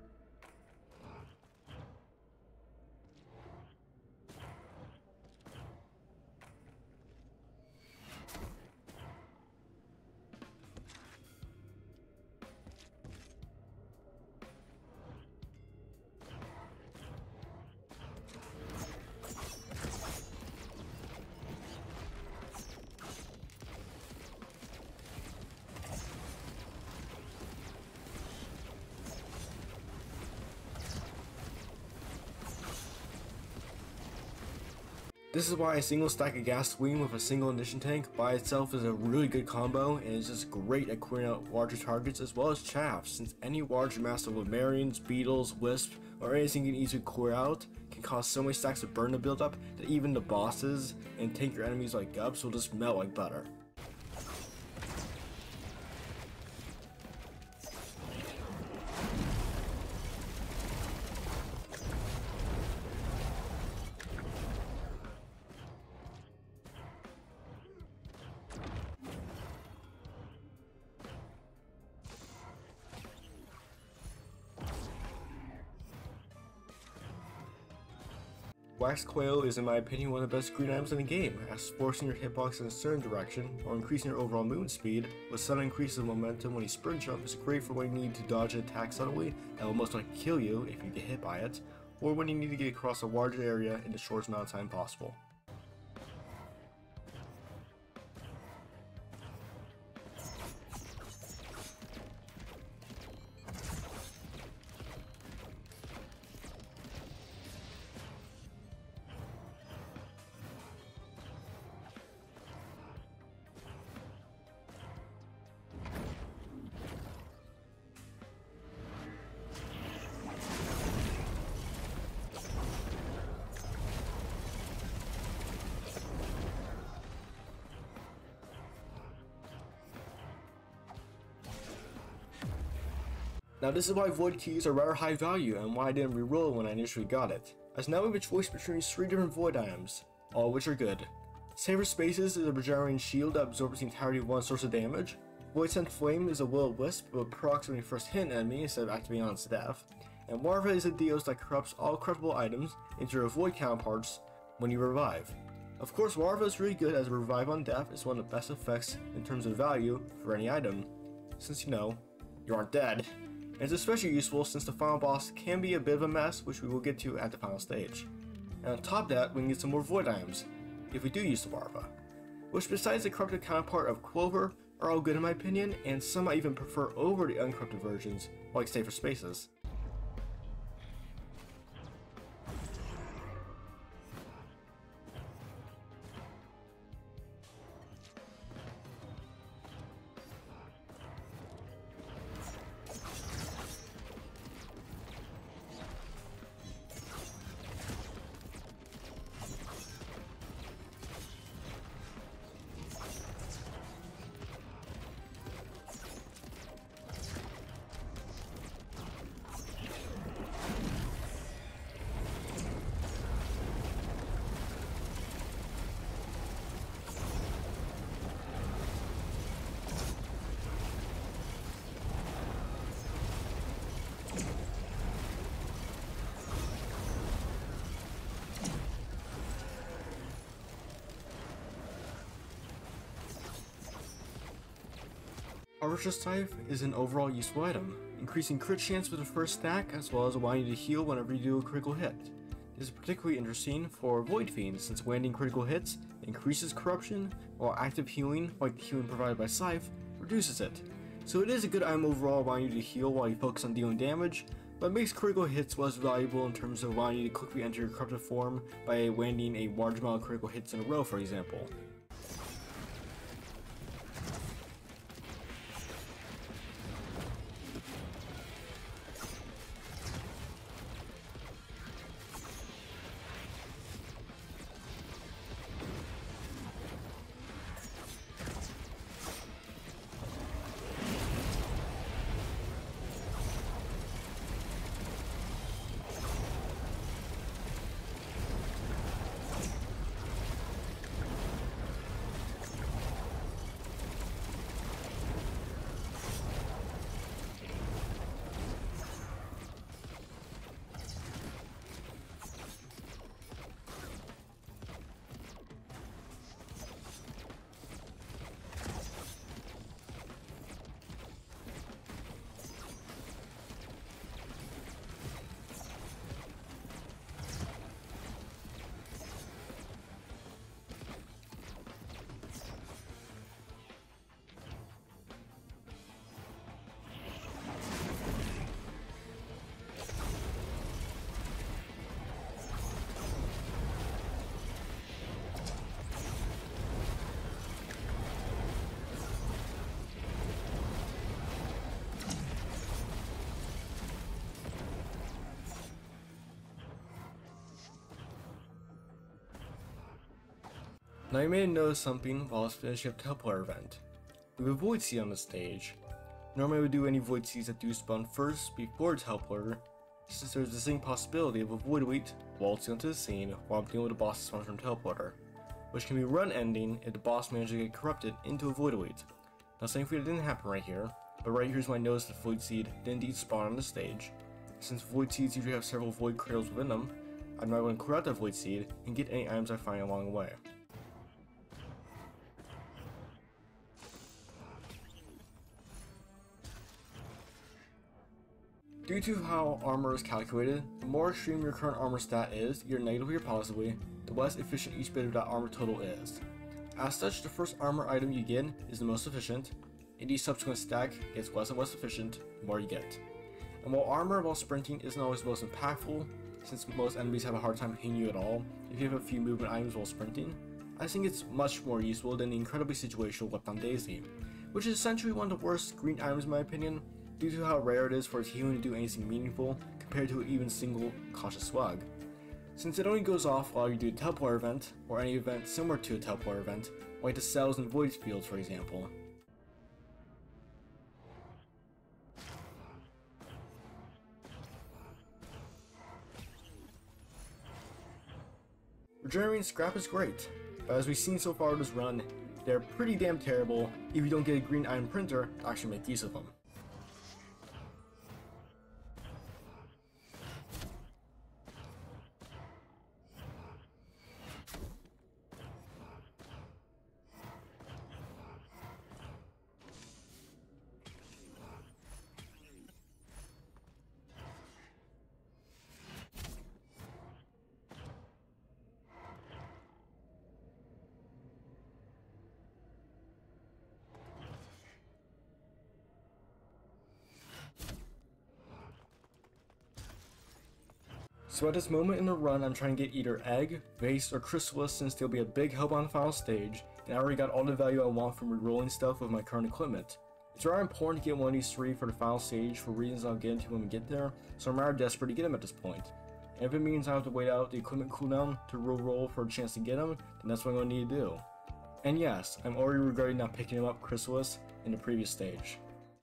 This is why a single stack of gasoline with a single ignition tank by itself is a really good combo and is just great at clearing out larger targets as well as chaff, since any large mass of Lemurians, beetles, wisps, or anything you can easily clear out can cause so many stacks of burn to build up that even the bosses and tanker enemies like Gups will just melt like butter. Wax Coil is in my opinion one of the best green items in the game, as forcing your hitbox in a certain direction or increasing your overall movement speed with sudden increases of momentum when you sprint jump is great for when you need to dodge an attack suddenly that will most likely kill you if you get hit by it, or when you need to get across a large area in the shortest amount of time possible. Now this is why Void Keys are rather high value and why I didn't reroll when I initially got it, as now we have a choice between 3 different Void items, all of which are good. Safer Spaces is a regenerating shield that absorbs the entirety of one source of damage. Void Sent Flame is a Will-O-Wisp but procs when you first hit an enemy instead of activating on its death. And Larva is a Deos that corrupts all corruptible items into their Void counterparts when you revive. Of course, Larva is really good as a revive on death is one of the best effects in terms of value for any item, since you aren't dead. And it's especially useful since the final boss can be a bit of a mess, which we will get to at the final stage. And on top of that, we can get some more Void items, if we do use the Larva, which besides the corrupted counterpart of Clover, are all good in my opinion, and some I even prefer over the uncorrupted versions, like Safer Spaces. Harvester's Scythe is an overall useful item, increasing crit chance with the first stack as well as allowing you to heal whenever you do a critical hit. This is particularly interesting for Void Fiend since landing critical hits increases corruption, while active healing, like the healing provided by Scythe, reduces it. So it is a good item overall allowing you to heal while you focus on dealing damage, but it makes critical hits less valuable in terms of allowing you to quickly enter your corrupted form by landing a large amount of critical hits in a row, for example. Now you may have noticed something while I was finishing up the Teleporter event. We have a Void Seed on the stage. Normally I would do any Void Seeds that do spawn first before Teleporter, since there's the same possibility of a Void Elite waltzing onto the scene while I'm dealing with a boss that spawns from Teleporter, which can be run ending if the boss manages to get corrupted into a Void Elite. Now thankfully that didn't happen right here, but right here is when I noticed the Void Seed did indeed spawn on the stage. Since Void Seeds usually have several Void Cradles within them, I'm now going to clear out that Void Seed and get any items I find along the way. Due to how armor is calculated, the more extreme your current armor stat is, either negatively or positively, the less efficient each bit of that armor total is. As such, the first armor item you get is the most efficient, and each subsequent stack gets less and less efficient the more you get. And while armor while sprinting isn't always the most impactful, since most enemies have a hard time hitting you at all if you have a few movement items while sprinting, I think it's much more useful than the incredibly situational Wept on Daisy, which is essentially one of the worst green items in my opinion, due to how rare it is for its healing to do anything meaningful compared to an even single Cautious Slug. Since it only goes off while you do a Teleporter event, or any event similar to a Teleporter event, like the cells and Void Fields for example. Generating scrap is great, but as we've seen so far this run, they're pretty damn terrible if you don't get a green item printer to actually make use of them. So at this moment in the run, I'm trying to get either Egg, Vase, or Chrysalis since they'll be a big help on the final stage, and I already got all the value I want from rerolling stuff with my current equipment. It's rather important to get one of these three for the final stage for reasons I'll get into when we get there, so I'm rather desperate to get them at this point. And if it means I have to wait out the equipment cooldown to roll for a chance to get them, then that's what I'm going to need to do. And yes, I'm already regretting not picking him up Chrysalis in the previous stage.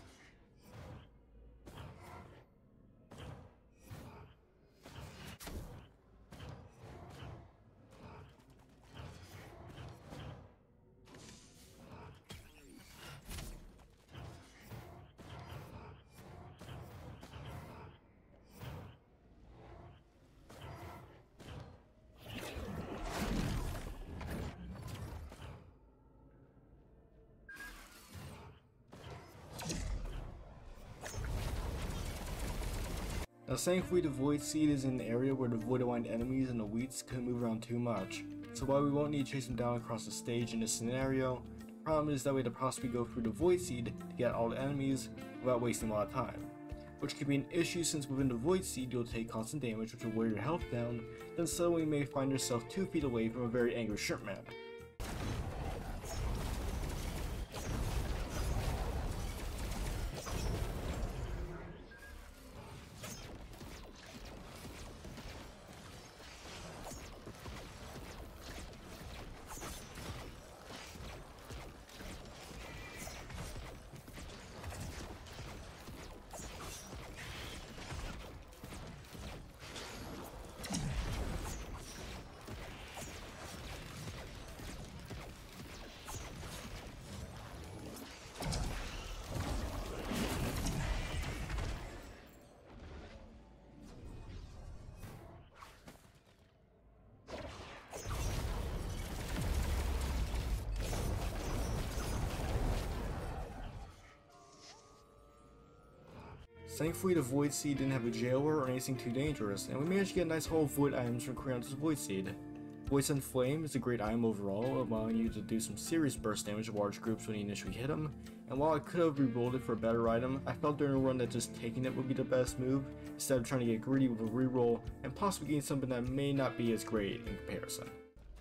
Now thankfully the Void Seed is in the area where the Void Aligned enemies and the Wheats couldn't move around too much, so while we won't need to chase them down across the stage in this scenario, the problem is that we have to possibly go through the Void Seed to get all the enemies without wasting a lot of time. Which could be an issue since within the Void Seed you'll take constant damage which will wear your health down, then suddenly you may find yourself 2 feet away from a very angry shrimp man. Thankfully the Void Seed didn't have a jailer or anything too dangerous, and we managed to get a nice haul of Void items from clearing out this Void Seed. Void Send Flame is a great item overall, allowing you to do some serious burst damage to large groups when you initially hit them, and while I could have re-rolled it for a better item, I felt during a run that just taking it would be the best move, instead of trying to get greedy with a re-roll and possibly getting something that may not be as great in comparison.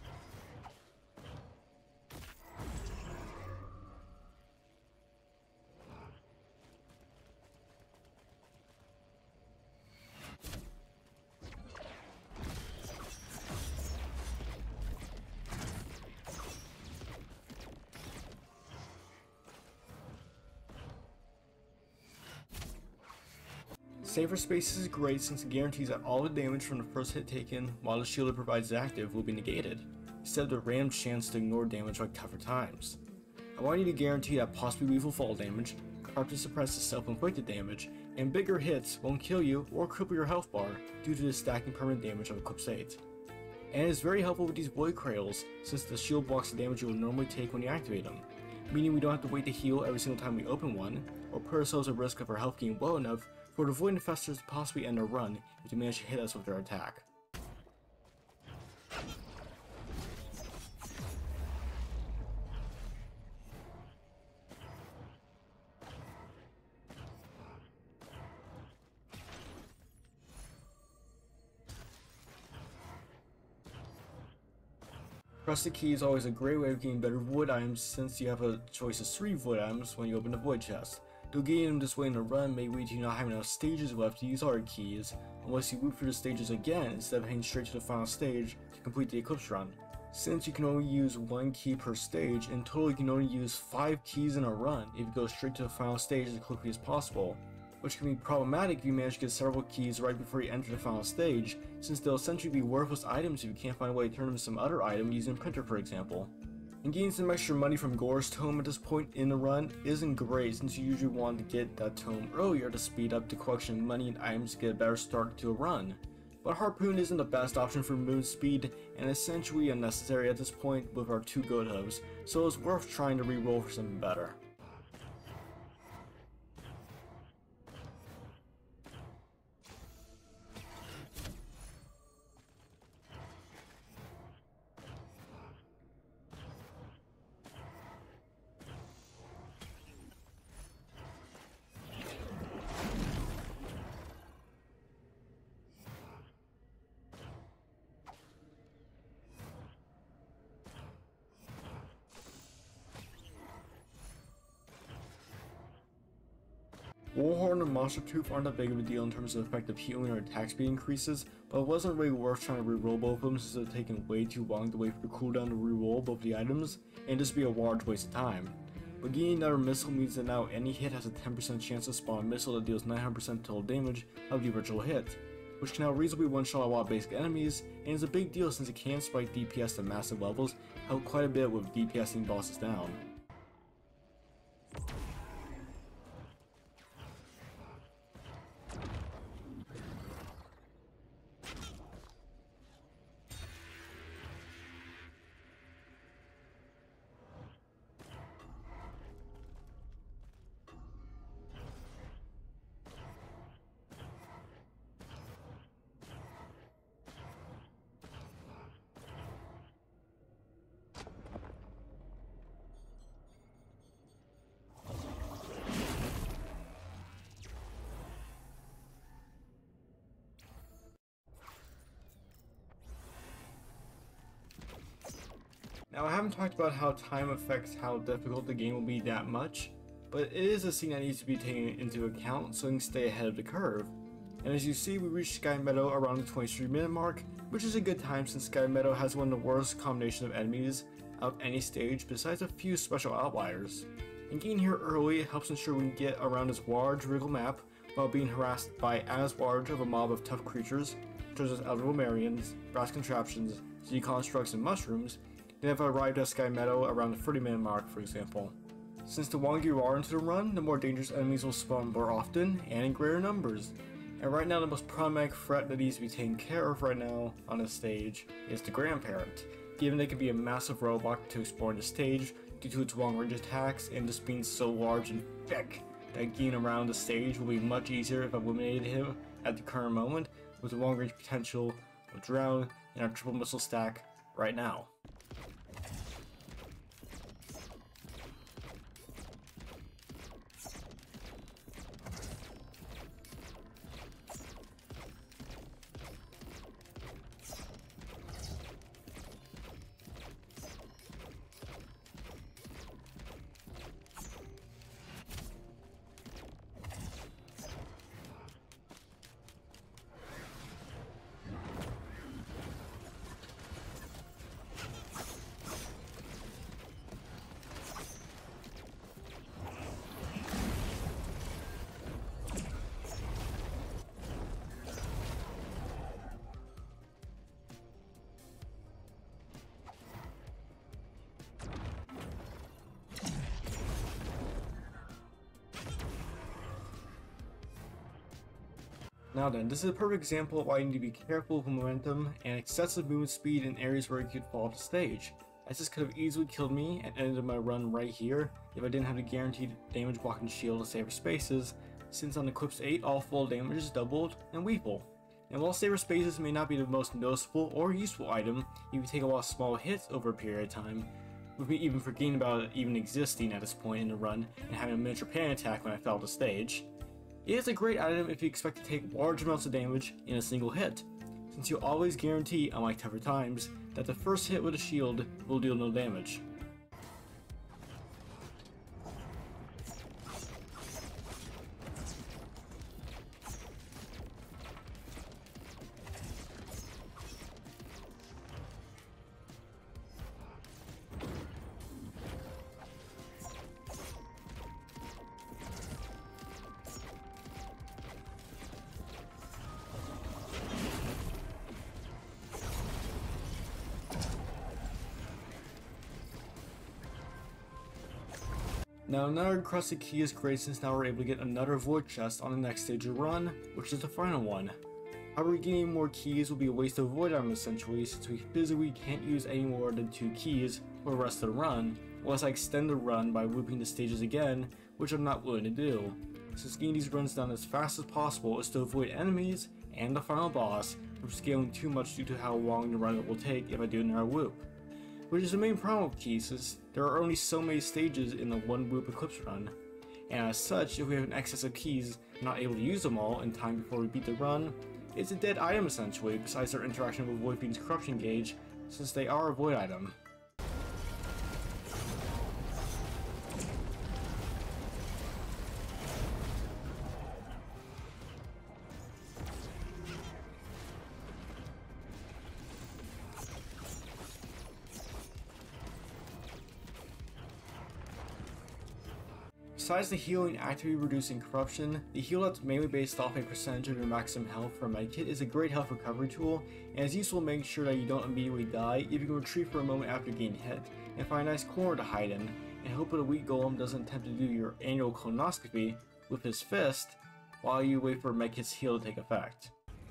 Safer Spaces is great since it guarantees that all the damage from the first hit taken while the shield it provides is active will be negated, instead of the random chance to ignore damage like tougher times. I want you to guarantee that possibly lethal fall damage, carve to suppress the self-inflicted damage, and bigger hits won't kill you or cripple your health bar due to the stacking permanent damage of Eclipse 8. And it's very helpful with these Void Cradles since the shield blocks the damage you will normally take when you activate them, meaning we don't have to wait to heal every single time we open one, or put ourselves at risk of our health getting low enough for the Void Infestors to possibly end their run if they manage to hit us with their attack. Trusted Key is always a great way of getting better Void items since you have a choice of 3 Void items when you open the Void chest. Though getting them this way in the run may lead to you not having enough stages left to use all your keys, unless you loop through the stages again instead of heading straight to the final stage to complete the Eclipse run. Since you can only use 1 key per stage, in total you can only use 5 keys in a run if you go straight to the final stage as quickly as possible. which can be problematic if you manage to get several keys right before you enter the final stage, since they'll essentially be worthless items if you can't find a way to turn them into some other item using a printer, for example. And getting some extra money from Gore's tome at this point in the run isn't great, since you usually want to get that tome earlier to speed up the collection of money and items to get a better start to a run. But Harpoon isn't the best option for movement speed, and essentially unnecessary at this point with our 2 good hooves, so it's worth trying to reroll for something better. Warhorn and Monster Tooth aren't that big of a deal in terms of effective healing or attack speed increases, but it wasn't really worth trying to reroll both of them since it would have taken way too long to wait for the cooldown to reroll both the items, and just be a large waste of time. But getting another missile means that now any hit has a 10% chance to spawn a missile that deals 900% total damage of the original hit, which can now reasonably one-shot a lot of basic enemies, and is a big deal since it can spike DPS to massive levels, help quite a bit with DPSing bosses down. Now, I haven't talked about how time affects how difficult the game will be that much, but it is a scene that needs to be taken into account so you can stay ahead of the curve. And as you see, we reached Sky Meadow around the 23-minute mark, which is a good time since Sky Meadow has one of the worst combinations of enemies of any stage besides a few special outliers. And getting here early helps ensure we can get around this large wriggle map while being harassed by as large of a mob of tough creatures, such as Elder Marians, brass contraptions, Z-constructs, and mushrooms, than if I arrived at Sky Meadow around the 30-minute mark, for example. Since the longer you are into the run, the more dangerous enemies will spawn more often and in greater numbers. And right now the most problematic threat that needs to be taken care of right now on this stage is the Grandparent, given it can be a massive roadblock to exploring the stage due to its long range attacks and just being so large and thick that getting around the stage will be much easier if I eliminated him at the current moment with the long range potential of Drown and our triple missile stack right now. Now then, this is a perfect example of why you need to be careful with momentum and excessive movement speed in areas where you could fall off the stage, as this could have easily killed me and ended my run right here if I didn't have the guaranteed damage blocking shield to Saver Spaces, since on Eclipse 8 all full damage is doubled and weeple. And while Saver Spaces may not be the most noticeable or useful item if you take a lot of small hits over a period of time, with me even forgetting about it even existing at this point in the run and having a miniature panic attack when I fell off the stage, it is a great item if you expect to take large amounts of damage in a single hit, since you'll always guarantee, unlike tougher times, that the first hit with a shield will deal no damage. Now another encrusted key is great since now we're able to get another void chest on the next stage of run, which is the final one. However, getting more keys will be a waste of void items essentially, since we physically can't use any more than 2 keys for the rest of the run, unless I extend the run by looping the stages again, which I'm not willing to do, since getting these runs done as fast as possible is to avoid enemies and the final boss from scaling too much due to how long the run will take if I do another loop. Which is the main problem with keys, since there are only so many stages in the one loop Eclipse run, and as such, if we have an excess of keys and not able to use them all in time before we beat the run, it's a dead item essentially, besides their interaction with Void Fiend's corruption gauge, since they are a void item. Besides the healing actively reducing corruption, the heal that's mainly based off a percentage of your maximum health for a medkit is a great health recovery tool, and is useful to make sure that you don't immediately die if you can retreat for a moment after getting hit, and find a nice corner to hide in, and hope that a weak golem doesn't attempt to do your annual colonoscopy with his fist while you wait for medkit's heal to take effect.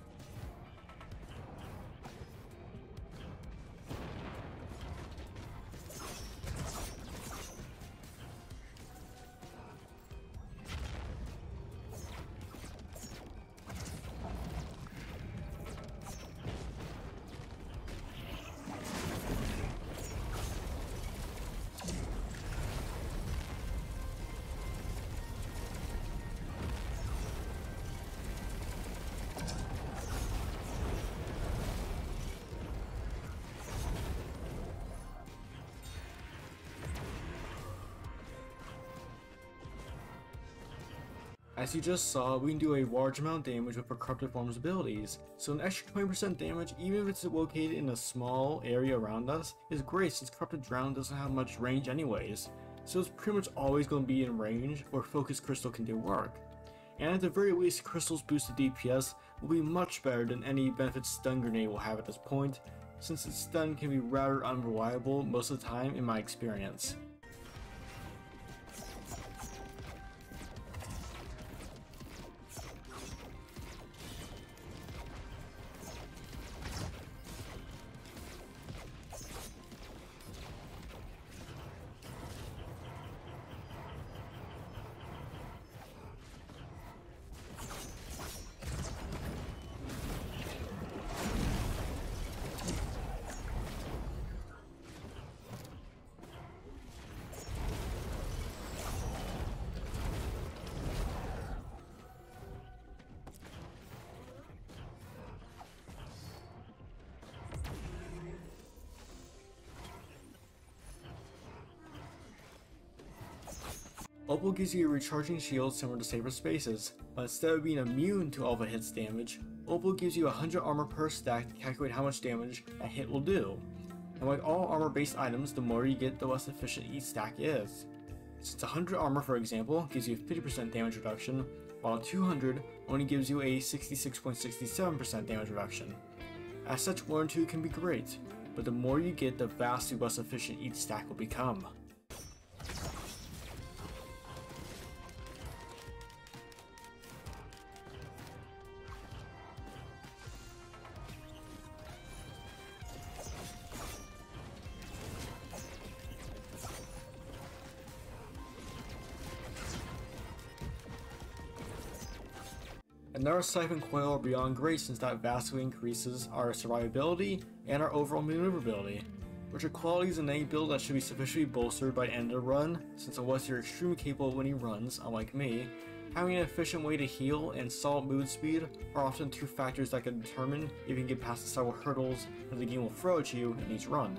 As you just saw, we can do a large amount of damage with our corrupted form's abilities, so an extra 20% damage, even if it's located in a small area around us, is great since Corrupted Drown doesn't have much range anyways, so it's pretty much always going to be in range where Focus Crystal can do work. And at the very least, Crystal's boosted DPS will be much better than any benefit Stun Grenade will have at this point, since its stun can be rather unreliable most of the time in my experience. Opal gives you a recharging shield similar to Saber Spaces, but instead of being immune to all of a hit's damage, Opal gives you 100 armor per stack to calculate how much damage a hit will do. And like all armor based items, the more you get, the less efficient each stack is. Since 100 armor, for example, gives you a 50% damage reduction, while 200 only gives you a 66.67% damage reduction. As such, 1 and 2 can be great, but the more you get, the vastly less efficient each stack will become. Another Siphon Coil are beyond great since that vastly increases our survivability and our overall maneuverability, which are qualities in any build that should be sufficiently bolstered by the end of the run, since unless you're extremely capable of winning runs, unlike me, having an efficient way to heal and solid movement speed are often 2 factors that can determine if you can get past the several hurdles that the game will throw at you in each run.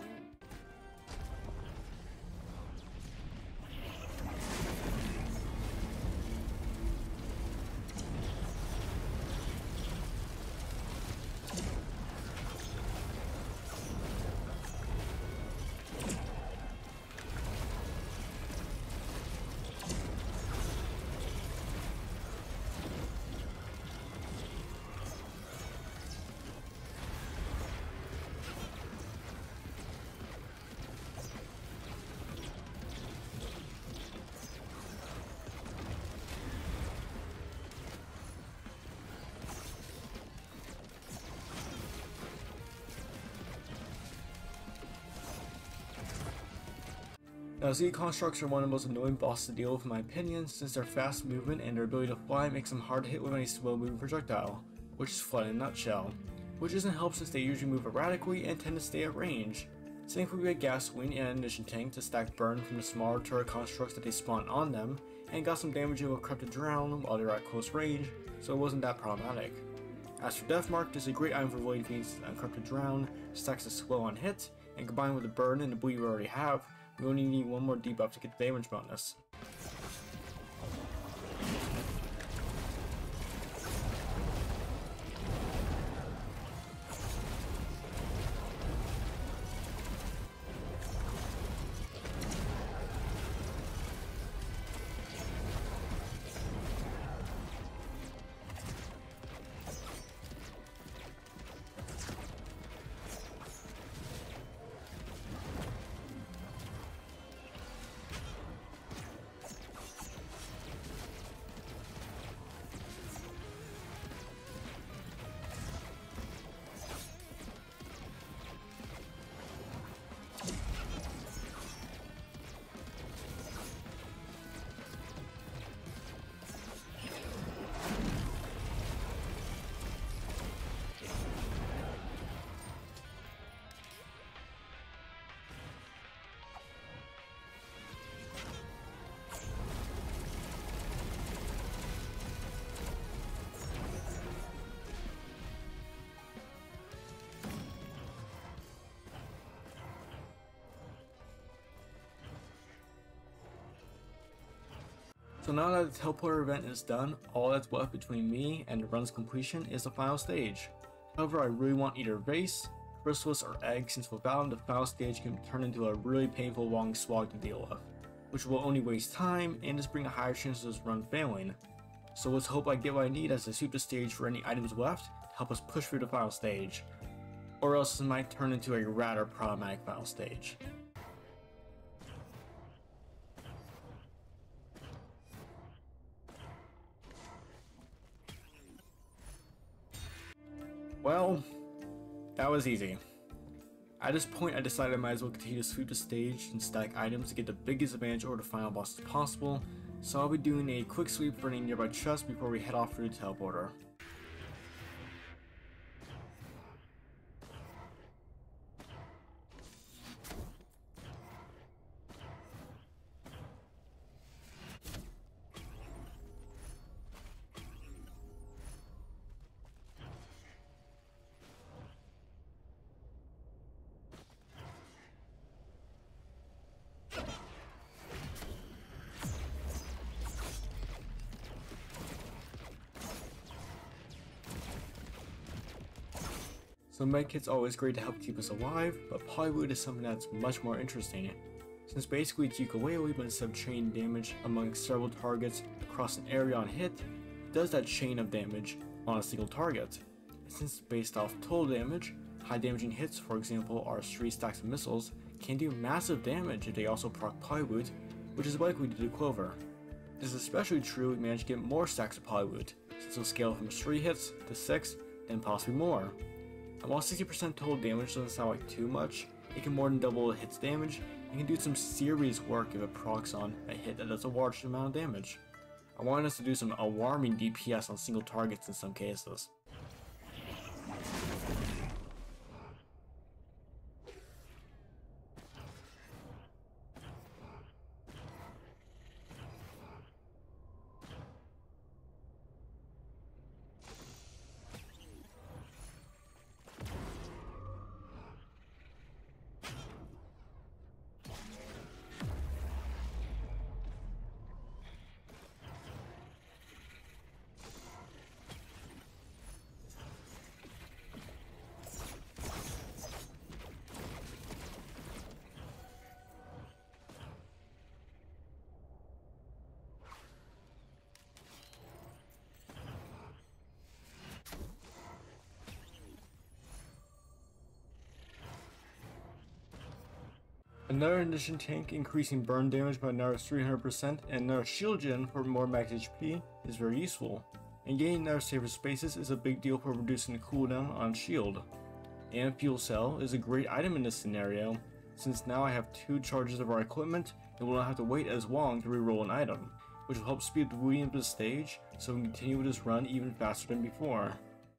Now, Z constructs are one of the most annoying bosses to deal with in my opinion, since their fast movement and their ability to fly makes them hard to hit with any slow moving projectile, which is flight in a nutshell. Which doesn't help since they usually move erratically and tend to stay at range. Thankfully we had gasoline and an ignition tank to stack burn from the smaller turret constructs that they spawn on them, and got some damage with Corrupted Drown while they were at close range, so it wasn't that problematic. As for Deathmark, this is a great item for Void Fiends, and Corrupted Drown stacks a slow on hit, and combined with the burn and the bleed we already have, we only need one more debuff to get the damage bonus. So now that the teleporter event is done, all that's left between me and the run's completion is the final stage. However, I really want either vase, chrysalis, or egg, since without them the final stage can turn into a really painful long slog to deal with, which will only waste time and just bring a higher chance of this run failing. So let's hope I get what I need as I sweep the stage for any items left to help us push through the final stage, or else it might turn into a rather problematic final stage. Well, that was easy. At this point I decided I might as well continue to sweep the stage and stack items to get the biggest advantage over the final boss as possible, so I'll be doing a quick sweep for any nearby chests before we head off through the teleporter. So medkit's always great to help keep us alive, but polywood is something that's much more interesting. Since basically it's ukulele, but instead of chain damage among several targets across an area on hit, it does that chain of damage on a single target. And since it's based off total damage, high damaging hits, for example our 3 stacks of missiles, can do massive damage if they also proc polywood, which is likely to do Clover. This is especially true if we manage to get more stacks of polywood, since it'll scale from 3 hits to 6, then possibly more. And while 60% total damage doesn't sound like too much, it can more than double a hit's damage and can do some serious work if it procs on a hit that does a large amount of damage. I wanted us to do some alarming DPS on single targets in some cases. Another ignition tank increasing burn damage by another 300% and another shield gen for more max HP is very useful, and gaining another safer spaces is a big deal for reducing the cooldown on shield. And fuel cell is a great item in this scenario, since now I have 2 charges of our equipment and will not have to wait as long to reroll an item, which will help speed the moving of the stage so we can continue with this run even faster than before.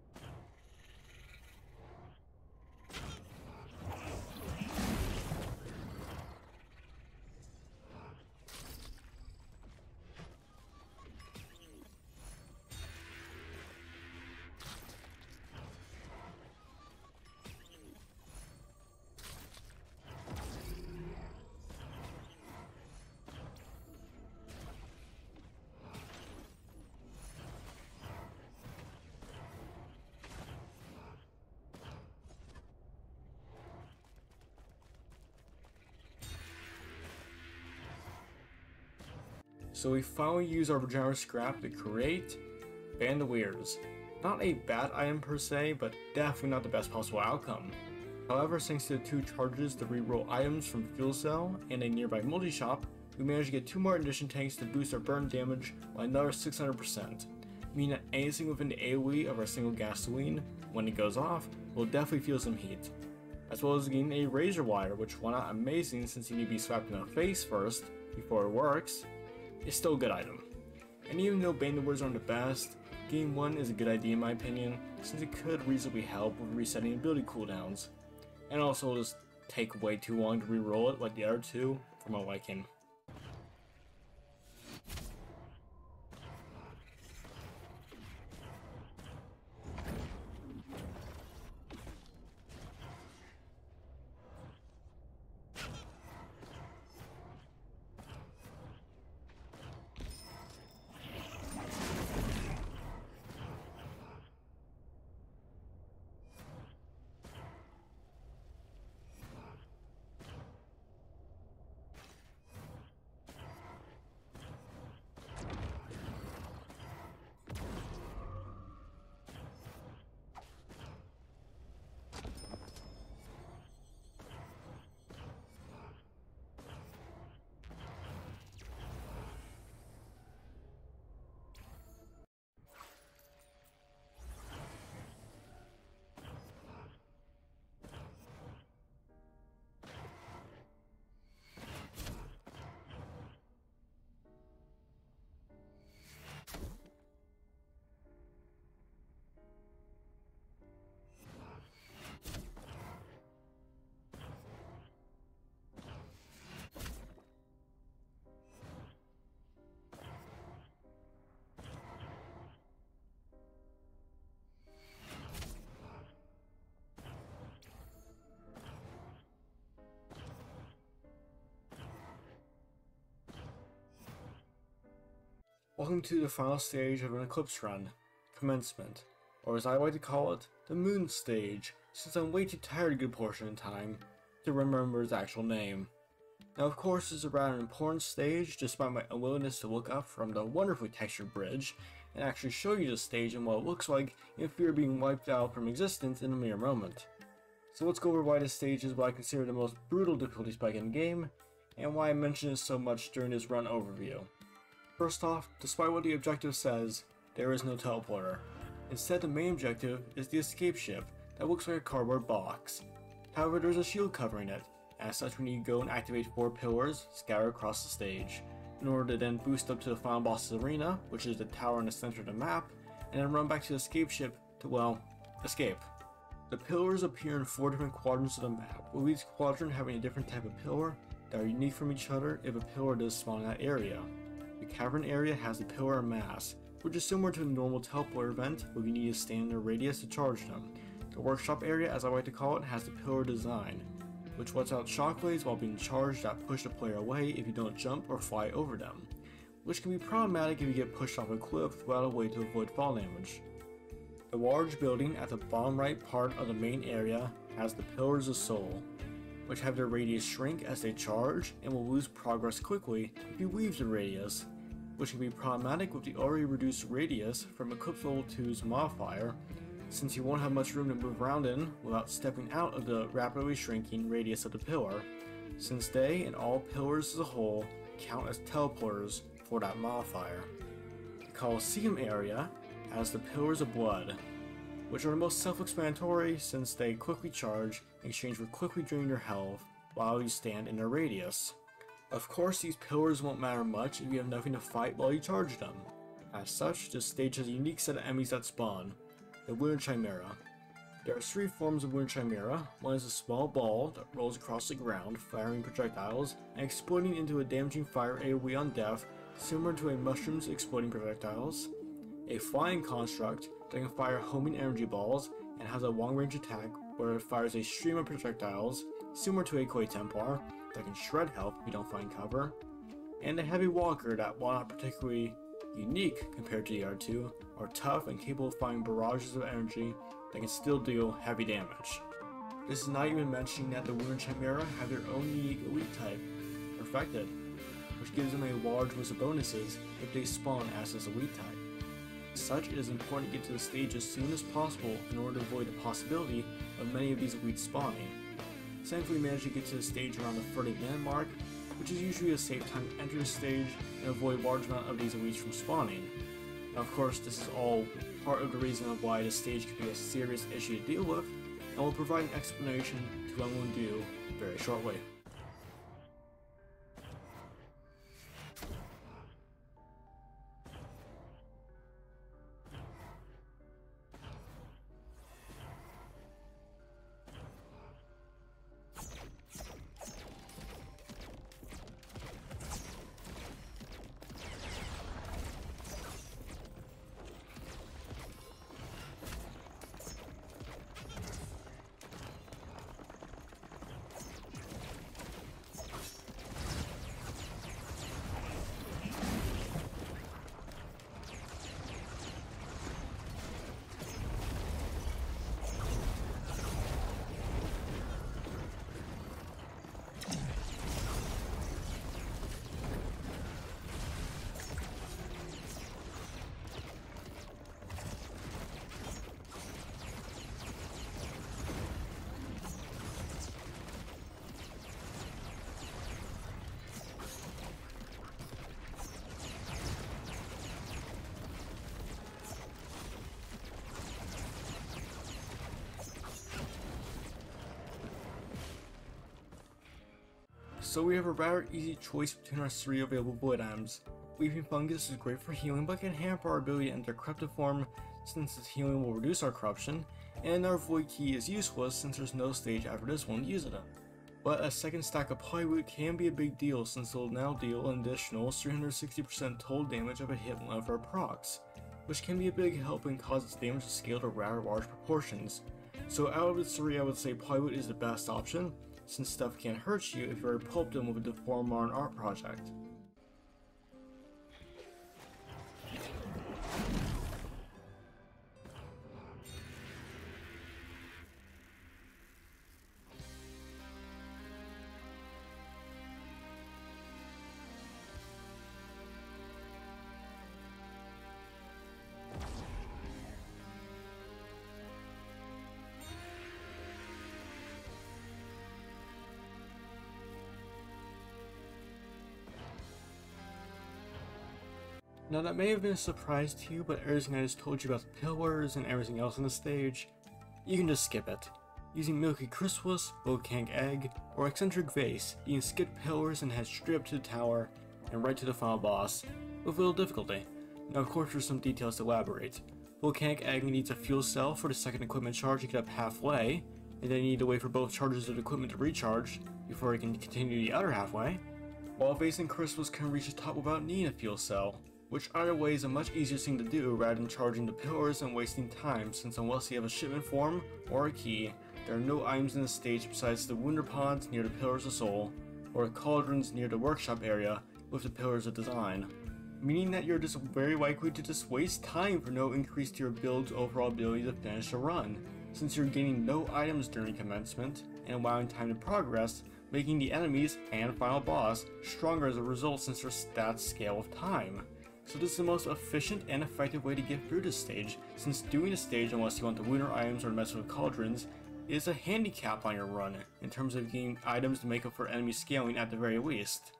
So we finally use our Vagina Scrap to create Bandoliers. Not a bad item per se, but definitely not the best possible outcome. However, thanks to the 2 charges to reroll items from Fuel Cell and a nearby multi-shop, we managed to get 2 more ignition tanks to boost our burn damage by another 600%, meaning that anything within the AoE of our single gasoline, when it goes off, will definitely feel some heat. As well as getting a Razor Wire, which while not amazing since you need to be slapped in the face first before it works, is still a good item. And even though Bandoliers aren't the best, getting one is a good idea in my opinion, since it could reasonably help with resetting ability cooldowns, and also just take way too long to reroll it like the other 2 for my liking. Welcome to the final stage of an Eclipse run, Commencement, or as I like to call it, the Moon stage, since I'm way too tired a good portion of time to remember its actual name. Now of course this is a rather important stage despite my unwillingness to look up from the wonderfully textured bridge and actually show you the stage and what it looks like in fear of being wiped out from existence in a mere moment. So let's go over why this stage is what I consider the most brutal difficulty spike in the game, and why I mention it so much during this run overview. First off, despite what the objective says, there is no teleporter. Instead, the main objective is the escape ship that looks like a cardboard box. However, there's a shield covering it. As such, we need to go and activate 4 pillars scattered across the stage, in order to then boost up to the final boss's arena, which is the tower in the center of the map, and then run back to the escape ship to, well, escape. The pillars appear in 4 different quadrants of the map, with each quadrant having a different type of pillar that are unique from each other if a pillar does spawn in that area. The cavern area has the pillar of mass, which is similar to a normal teleport event where you need to stand in a radius to charge them. The workshop area, as I like to call it, has the pillar design, which lets out shockwaves while being charged that push the player away if you don't jump or fly over them, which can be problematic if you get pushed off a cliff without a way to avoid fall damage. The large building at the bottom right part of the main area has the Pillars of Soul, which have their radius shrink as they charge and will lose progress quickly if you leave the radius, which can be problematic with the already reduced radius from Eclipse Level 2's modifier, since you won't have much room to move around in without stepping out of the rapidly shrinking radius of the pillar, since they and all pillars as a whole count as teleporters for that modifier. The Colosseum area has the Pillars of Blood, which are the most self-explanatory since they quickly charge in exchange for quickly draining your health while you stand in their radius. Of course, these pillars won't matter much if you have nothing to fight while you charge them. As such, this stage has a unique set of enemies that spawn, the Wounded Chimera. There are 3 forms of Wounded Chimera. One is a small ball that rolls across the ground, firing projectiles, and exploding into a damaging fire AoE on death, similar to a mushroom's exploding projectiles. A flying construct that can fire homing energy balls, and has a long-range attack where it fires a stream of projectiles, similar to a Koi Templar, that can shred health if you don't find cover. And a heavy walker that, while not particularly unique compared to the other 2, are tough and capable of firing barrages of energy that can still deal heavy damage. This is not even mentioning that the Wounded Chimera have their own unique elite type, Perfected, which gives them a large list of bonuses if they spawn as this elite type. As such, it is important to get to the stage as soon as possible in order to avoid the possibility of many of these elites spawning. Thankfully, we managed to get to the stage around the 30-minute mark, which is usually a safe time to enter the stage and avoid a large amount of these elites from spawning. Now, of course, this is all part of the reason of why this stage can be a serious issue to deal with, and will provide an explanation to what I'm going to do very shortly. So we have a rather easy choice between our 3 available Void items. Weeping Fungus is great for healing but can hamper our ability to enter corrupted form since its healing will reduce our corruption, and our Void Key is useless since there's no stage after this one to use it in. But a second stack of Polyroot can be a big deal since it will now deal an additional 360% total damage of a hit one of our procs, which can be a big help and cause its damage to scale to rather large proportions. So out of the 3, I would say Polyroot is the best option, since stuff can't hurt you if you're pulped in with a deformed or an art project. Now that may have been a surprise to you, but everything I just told you about the pillars and everything else on the stage, you can just skip it. Using Milky Chrysalis, Volcanic Egg, or Eccentric Vase, you can skip pillars and head straight up to the tower and right to the final boss, with little difficulty. Now of course there's some details to elaborate. Volcanic Egg needs a fuel cell for the second equipment charge to get up halfway, and then you need to wait for both charges of the equipment to recharge before you can continue the other halfway, while Vase and Chrysalis can reach the top without needing a fuel cell, which either way is a much easier thing to do rather than charging the pillars and wasting time, since unless you have a shipment form or a key, there are no items in the stage besides the Wunder Ponds near the Pillars of Soul, or cauldrons near the workshop area with the Pillars of Design, meaning that you're just very likely to just waste time for no increase to your build's overall ability to finish a run, since you're gaining no items during commencement and allowing time to progress, making the enemies and final boss stronger as a result since their stats scale with time. So this is the most efficient and effective way to get through this stage, since doing the stage unless you want the lunar items or mess with cauldrons is a handicap on your run in terms of getting items to make up for enemy scaling at the very least.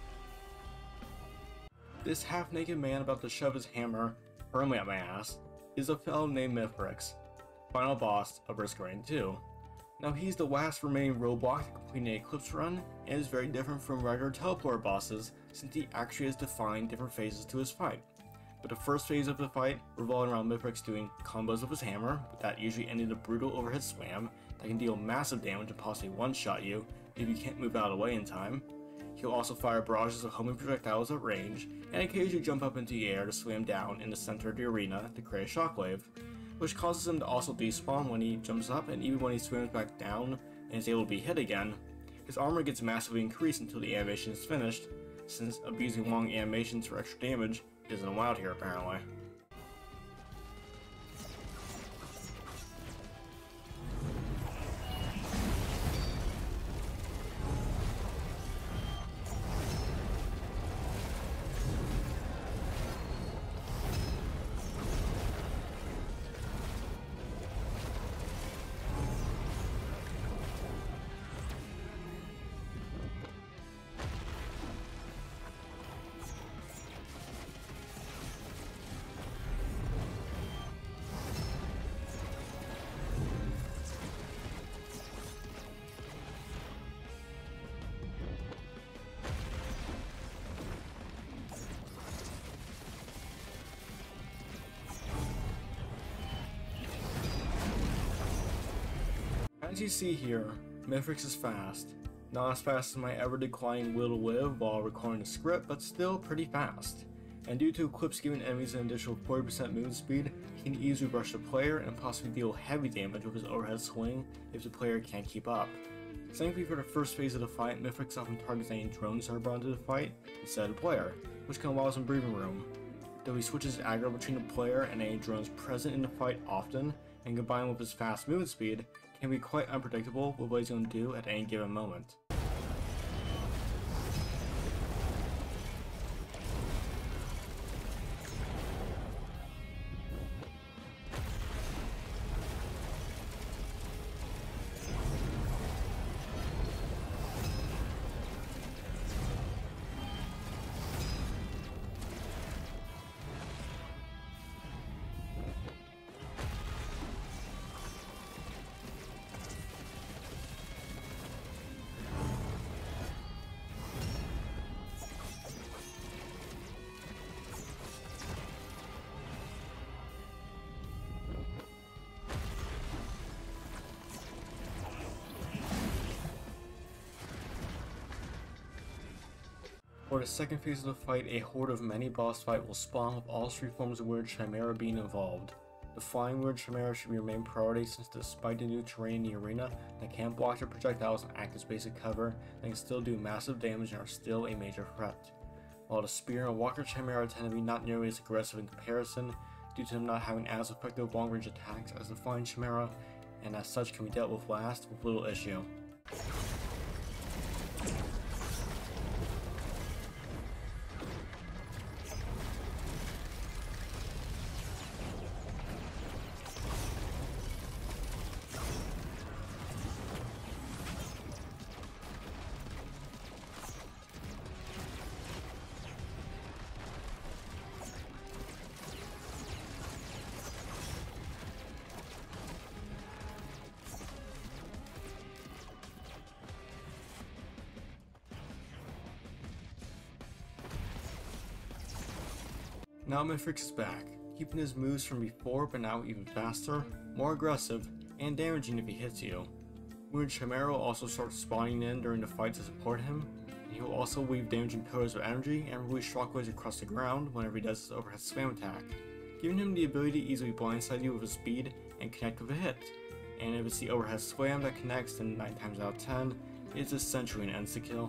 This half-naked man about to shove his hammer firmly up my ass is a fellow named Mithrix, final boss of Risk Rain 2. Now he's the last remaining roadblock to complete an Eclipse run, and is very different from regular teleport bosses since he actually has defined different phases to his fight. But the first phase of the fight revolving around Mithrix doing combos with his hammer, that usually ending in a brutal overhead slam that can deal massive damage and possibly one-shot you if you can't move out of the way in time. He'll also fire barrages of homing projectiles at range, and occasionally jump up into the air to slam down in the center of the arena to create a shockwave, which causes him to also despawn when he jumps up, and even when he swims back down and is able to be hit again, his armor gets massively increased until the animation is finished, since abusing long animations for extra damage isn't allowed here apparently. As you see here, Mithrix is fast. Not as fast as my ever-declining will to live while recording the script, but still pretty fast. And due to Eclipse giving enemies an additional 40% movement speed, he can easily rush the player and possibly deal heavy damage with his overhead swing if the player can't keep up. Thankfully for the first phase of the fight, Mithrix often targets any drones that are brought into the fight instead of the player, which can allow some breathing room. Though he switches aggro between the player and any drones present in the fight often, and combined with his fast movement speed, can be quite unpredictable with what he's going to do at any given moment. For the second phase of the fight, a horde of many boss fight will spawn with all three forms of Weird Chimera being involved. The flying Weird Chimera should be your main priority since despite the new terrain in the arena that can't block their projectiles and act as basic cover, they can still do massive damage and are still a major threat. While the Spear and Walker Chimera tend to be not nearly as aggressive in comparison, due to them not having as effective long range attacks as the Flying Chimera, and as such can be dealt with last with little issue. Now Mithrix is back, keeping his moves from before but now even faster, more aggressive, and damaging if he hits you. Weird Chimera will also start spawning in during the fight to support him, and he will also weave damaging pillars of energy and release shockwaves across the ground whenever he does his overhead spam attack, giving him the ability to easily blindside you with his speed and connect with a hit. And if it's the overhead slam that connects, then 9 times out of 10, it's essentially an insta-kill.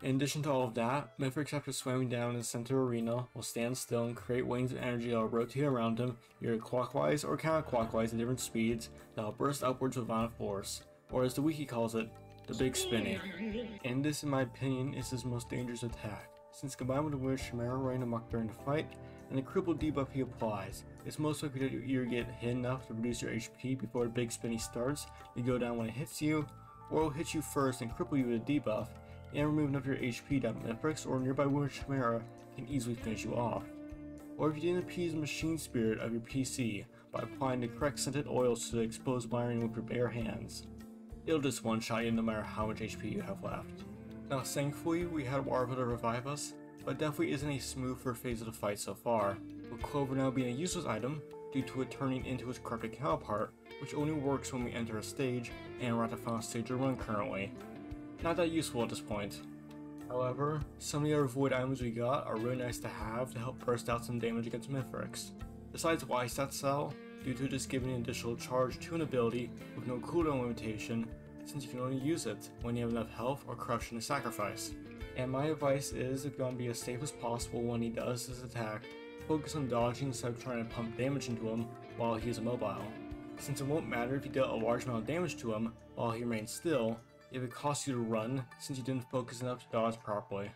In addition to all of that, Mithrics, after swimming down in the center arena, will stand still and create waves of energy that will rotate around him, either clockwise or counterclockwise at different speeds, that will burst upwards with violent force, or as the wiki calls it, the Big Spinny. And this, in my opinion, is his most dangerous attack, since combined with the weird Chimera running amok during the fight, and the cripple debuff he applies, it's most likely that you either get hit enough to reduce your HP before the Big Spinny starts, you go down when it hits you, or it will hit you first and cripple you with a debuff, and remove enough of your HP that Mithrics or nearby wounded Chimera can easily finish you off. Or if you didn't appease the machine spirit of your PC by applying the correct scented oils to the exposed wiring with your bare hands, it'll just one-shot you no matter how much HP you have left. Now thankfully we had Warva to revive us, but it definitely isn't a smooth first phase of the fight so far, with Clover now being a useless item due to it turning into its corrupted counterpart, which only works when we enter a stage, and we're at the final stage of the run currently. Not that useful at this point. However, some of the other void items we got are really nice to have to help burst out some damage against Mithrics. Besides Y-Stat Cell, due to just giving an additional charge to an ability with no cooldown limitation, since you can only use it when you have enough health or corruption to sacrifice. And my advice is, if you want to be as safe as possible when he does his attack, focus on dodging instead of trying to pump damage into him while he is immobile, since it won't matter if you dealt a large amount of damage to him while he remains still, if it costs you to run since you didn't focus enough to dodge properly.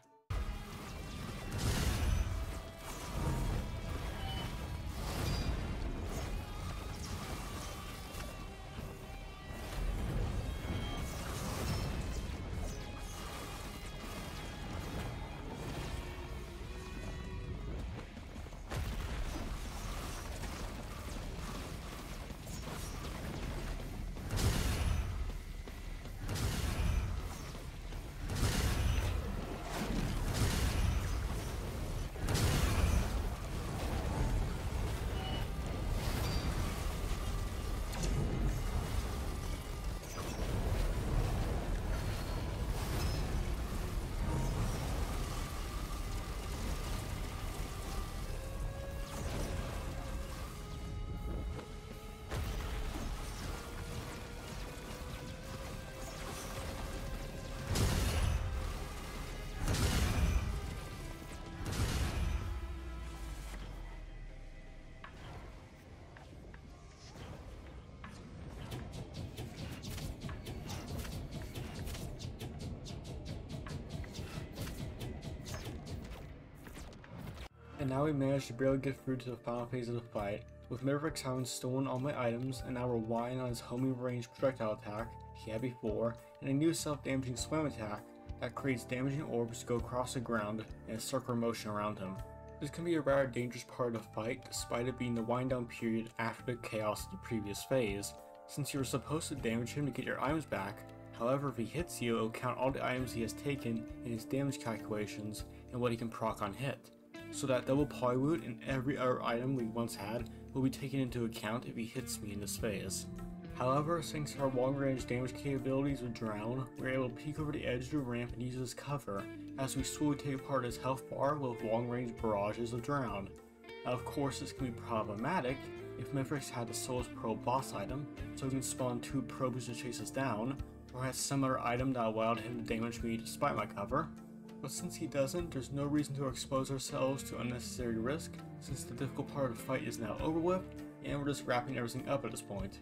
And now we managed to barely get through to the final phase of the fight, with Mithrics having stolen all my items and now relying on his homing range projectile attack he had before, and a new self-damaging swim attack that creates damaging orbs to go across the ground in a circular motion around him. This can be a rather dangerous part of the fight, despite it being the wind down period after the chaos of the previous phase, since you were supposed to damage him to get your items back. However, if he hits you, it will count all the items he has taken in his damage calculations and what he can proc on hit, so that double polywood and every other item we once had will be taken into account if he hits me in this phase. However, thanks to our long-range damage capabilities with Drown, we're able to peek over the edge of the ramp and use it as cover, as we slowly take apart his health bar with long-range barrages of Drown. Now of course this can be problematic if Mithrics had the Soulless Pearl boss item, so he can spawn 2 probes to chase us down, or has some other item that allowed him to damage me despite my cover. But since he doesn't, there's no reason to expose ourselves to unnecessary risk, since the difficult part of the fight is now over with, and we're just wrapping everything up at this point.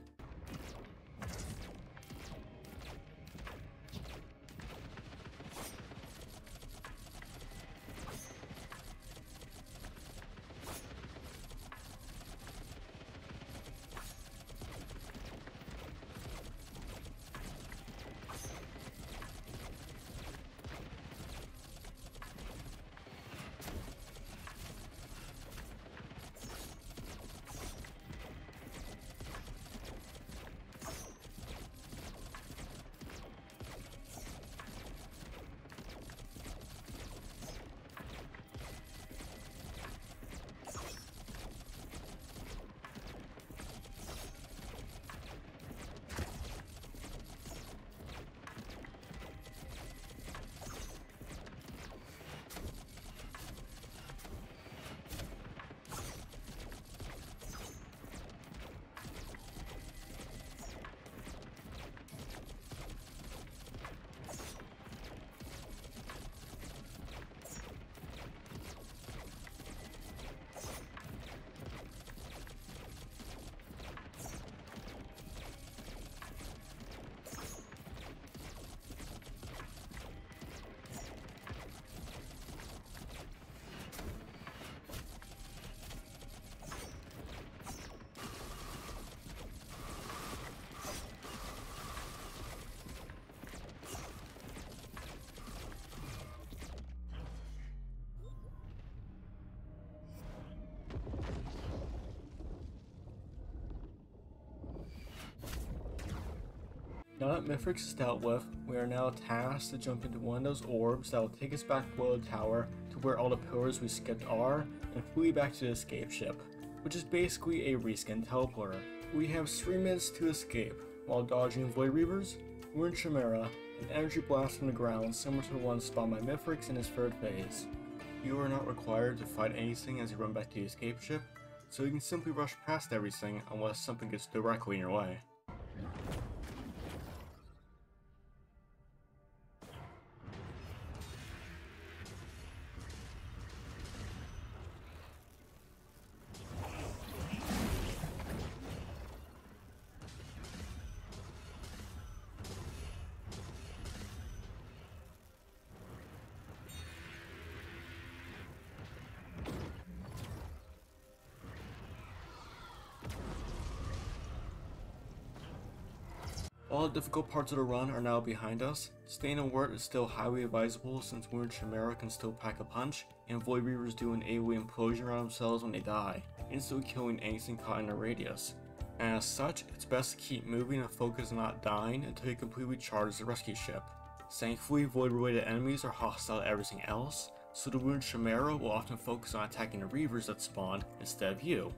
Now that Mithrix is dealt with, we are now tasked to jump into one of those orbs that will take us back below the tower to where all the pillars we skipped are, and flee back to the escape ship, which is basically a reskin teleporter. We have 3 minutes to escape, while dodging Void Reavers, Ruined Chimera, and energy blast from the ground similar to the one spawned by Mithrix in his 3rd phase. You are not required to fight anything as you run back to the escape ship, so you can simply rush past everything unless something gets directly in your way. All the difficult parts of the run are now behind us. Staying alert is still highly advisable since Wounded Chimera can still pack a punch, and Void Reavers do an AoE implosion on themselves when they die, instantly killing anything caught in their radius. And as such, it's best to keep moving and focus on not dying until you completely charge the rescue ship. Thankfully, Void related enemies are hostile to everything else, so the Wounded Chimera will often focus on attacking the Reavers that spawn instead of you.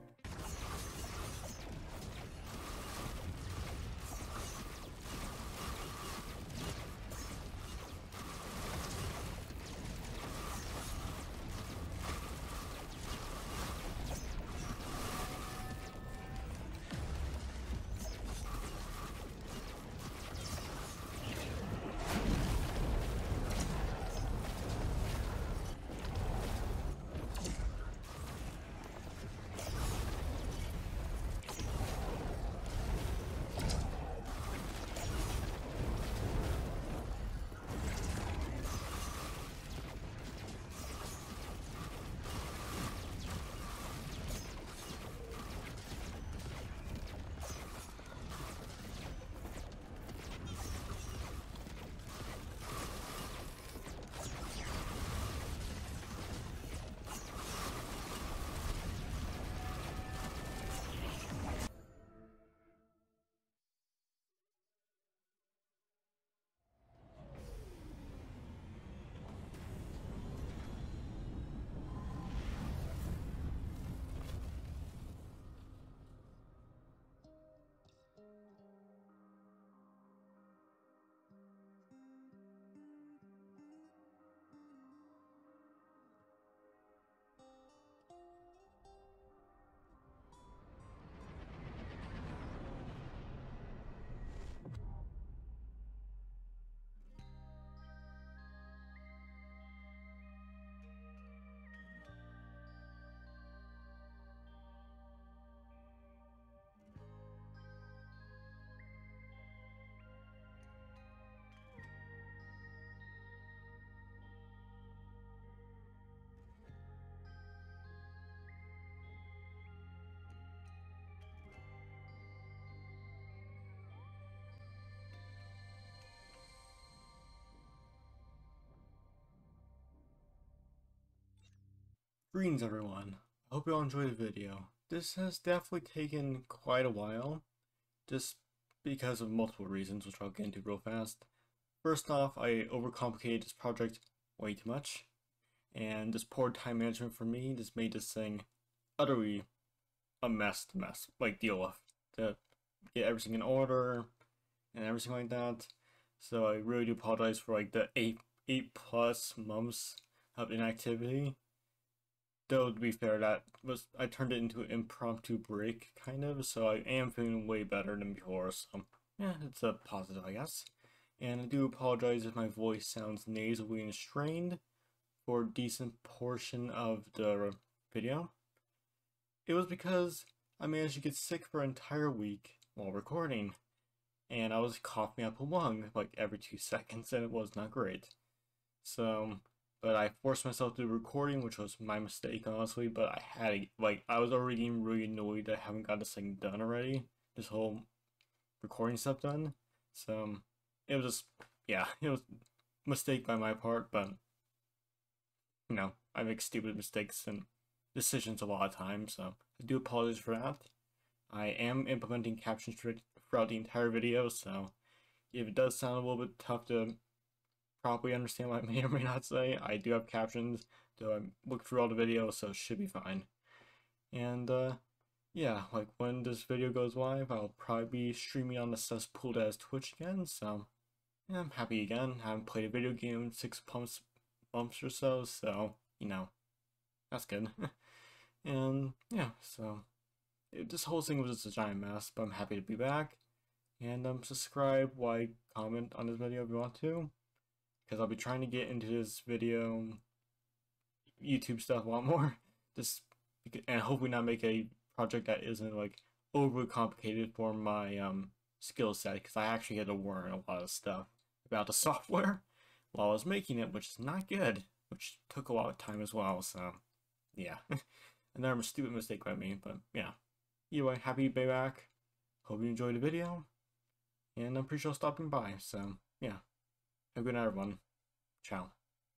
Greetings everyone, I hope you all enjoyed the video. This has definitely taken quite a while, just because of multiple reasons which I'll get into real fast. First off, I overcomplicated this project way too much, and this poor time management for me just made this thing utterly a mess to deal with, to get everything in order and everything like that. So I really do apologize for like the 8 plus months of inactivity. Though, to be fair, I turned it into an impromptu break, kind of, so I am feeling way better than before, so yeah, it's a positive, I guess. And I do apologize if my voice sounds nasally and strained for a decent portion of the video. It was because I managed to get sick for an entire week while recording, and I was coughing up a lung like every 2 seconds, and it was not great. So, but I forced myself to do recording, which was my mistake, honestly, but I had, I was already getting really annoyed that I haven't got this thing done already, this whole recording stuff done, so it was just, yeah, it was a mistake by my part, but, you know, I make stupid mistakes and decisions a lot of times, so I do apologize for that. I am implementing captions throughout the entire video, so If it does sound a little bit tough to properly understand what I may or may not say, I do have captions, though I looked through all the videos, so it should be fine. And yeah, like when this video goes live, I'll probably be streaming on the cesspool as Twitch again, so yeah, I'm happy again. I haven't played a video game in 6 months or so you know, that's good. And yeah, so this whole thing was just a giant mess, but I'm happy to be back. And subscribe, like, comment on this video if you want to, because I'll be trying to get into this video YouTube stuff a lot more, just and hopefully not make a project that isn't like overly complicated for my skill set, because I actually had to learn a lot of stuff about the software while I was making it, which is not good, which took a lot of time as well. So yeah, another stupid mistake by me, but yeah. Anyway, happy to be back. Hope you enjoyed the video, and I'm pretty sure stopping by. So yeah, have a good night, everyone. Ciao.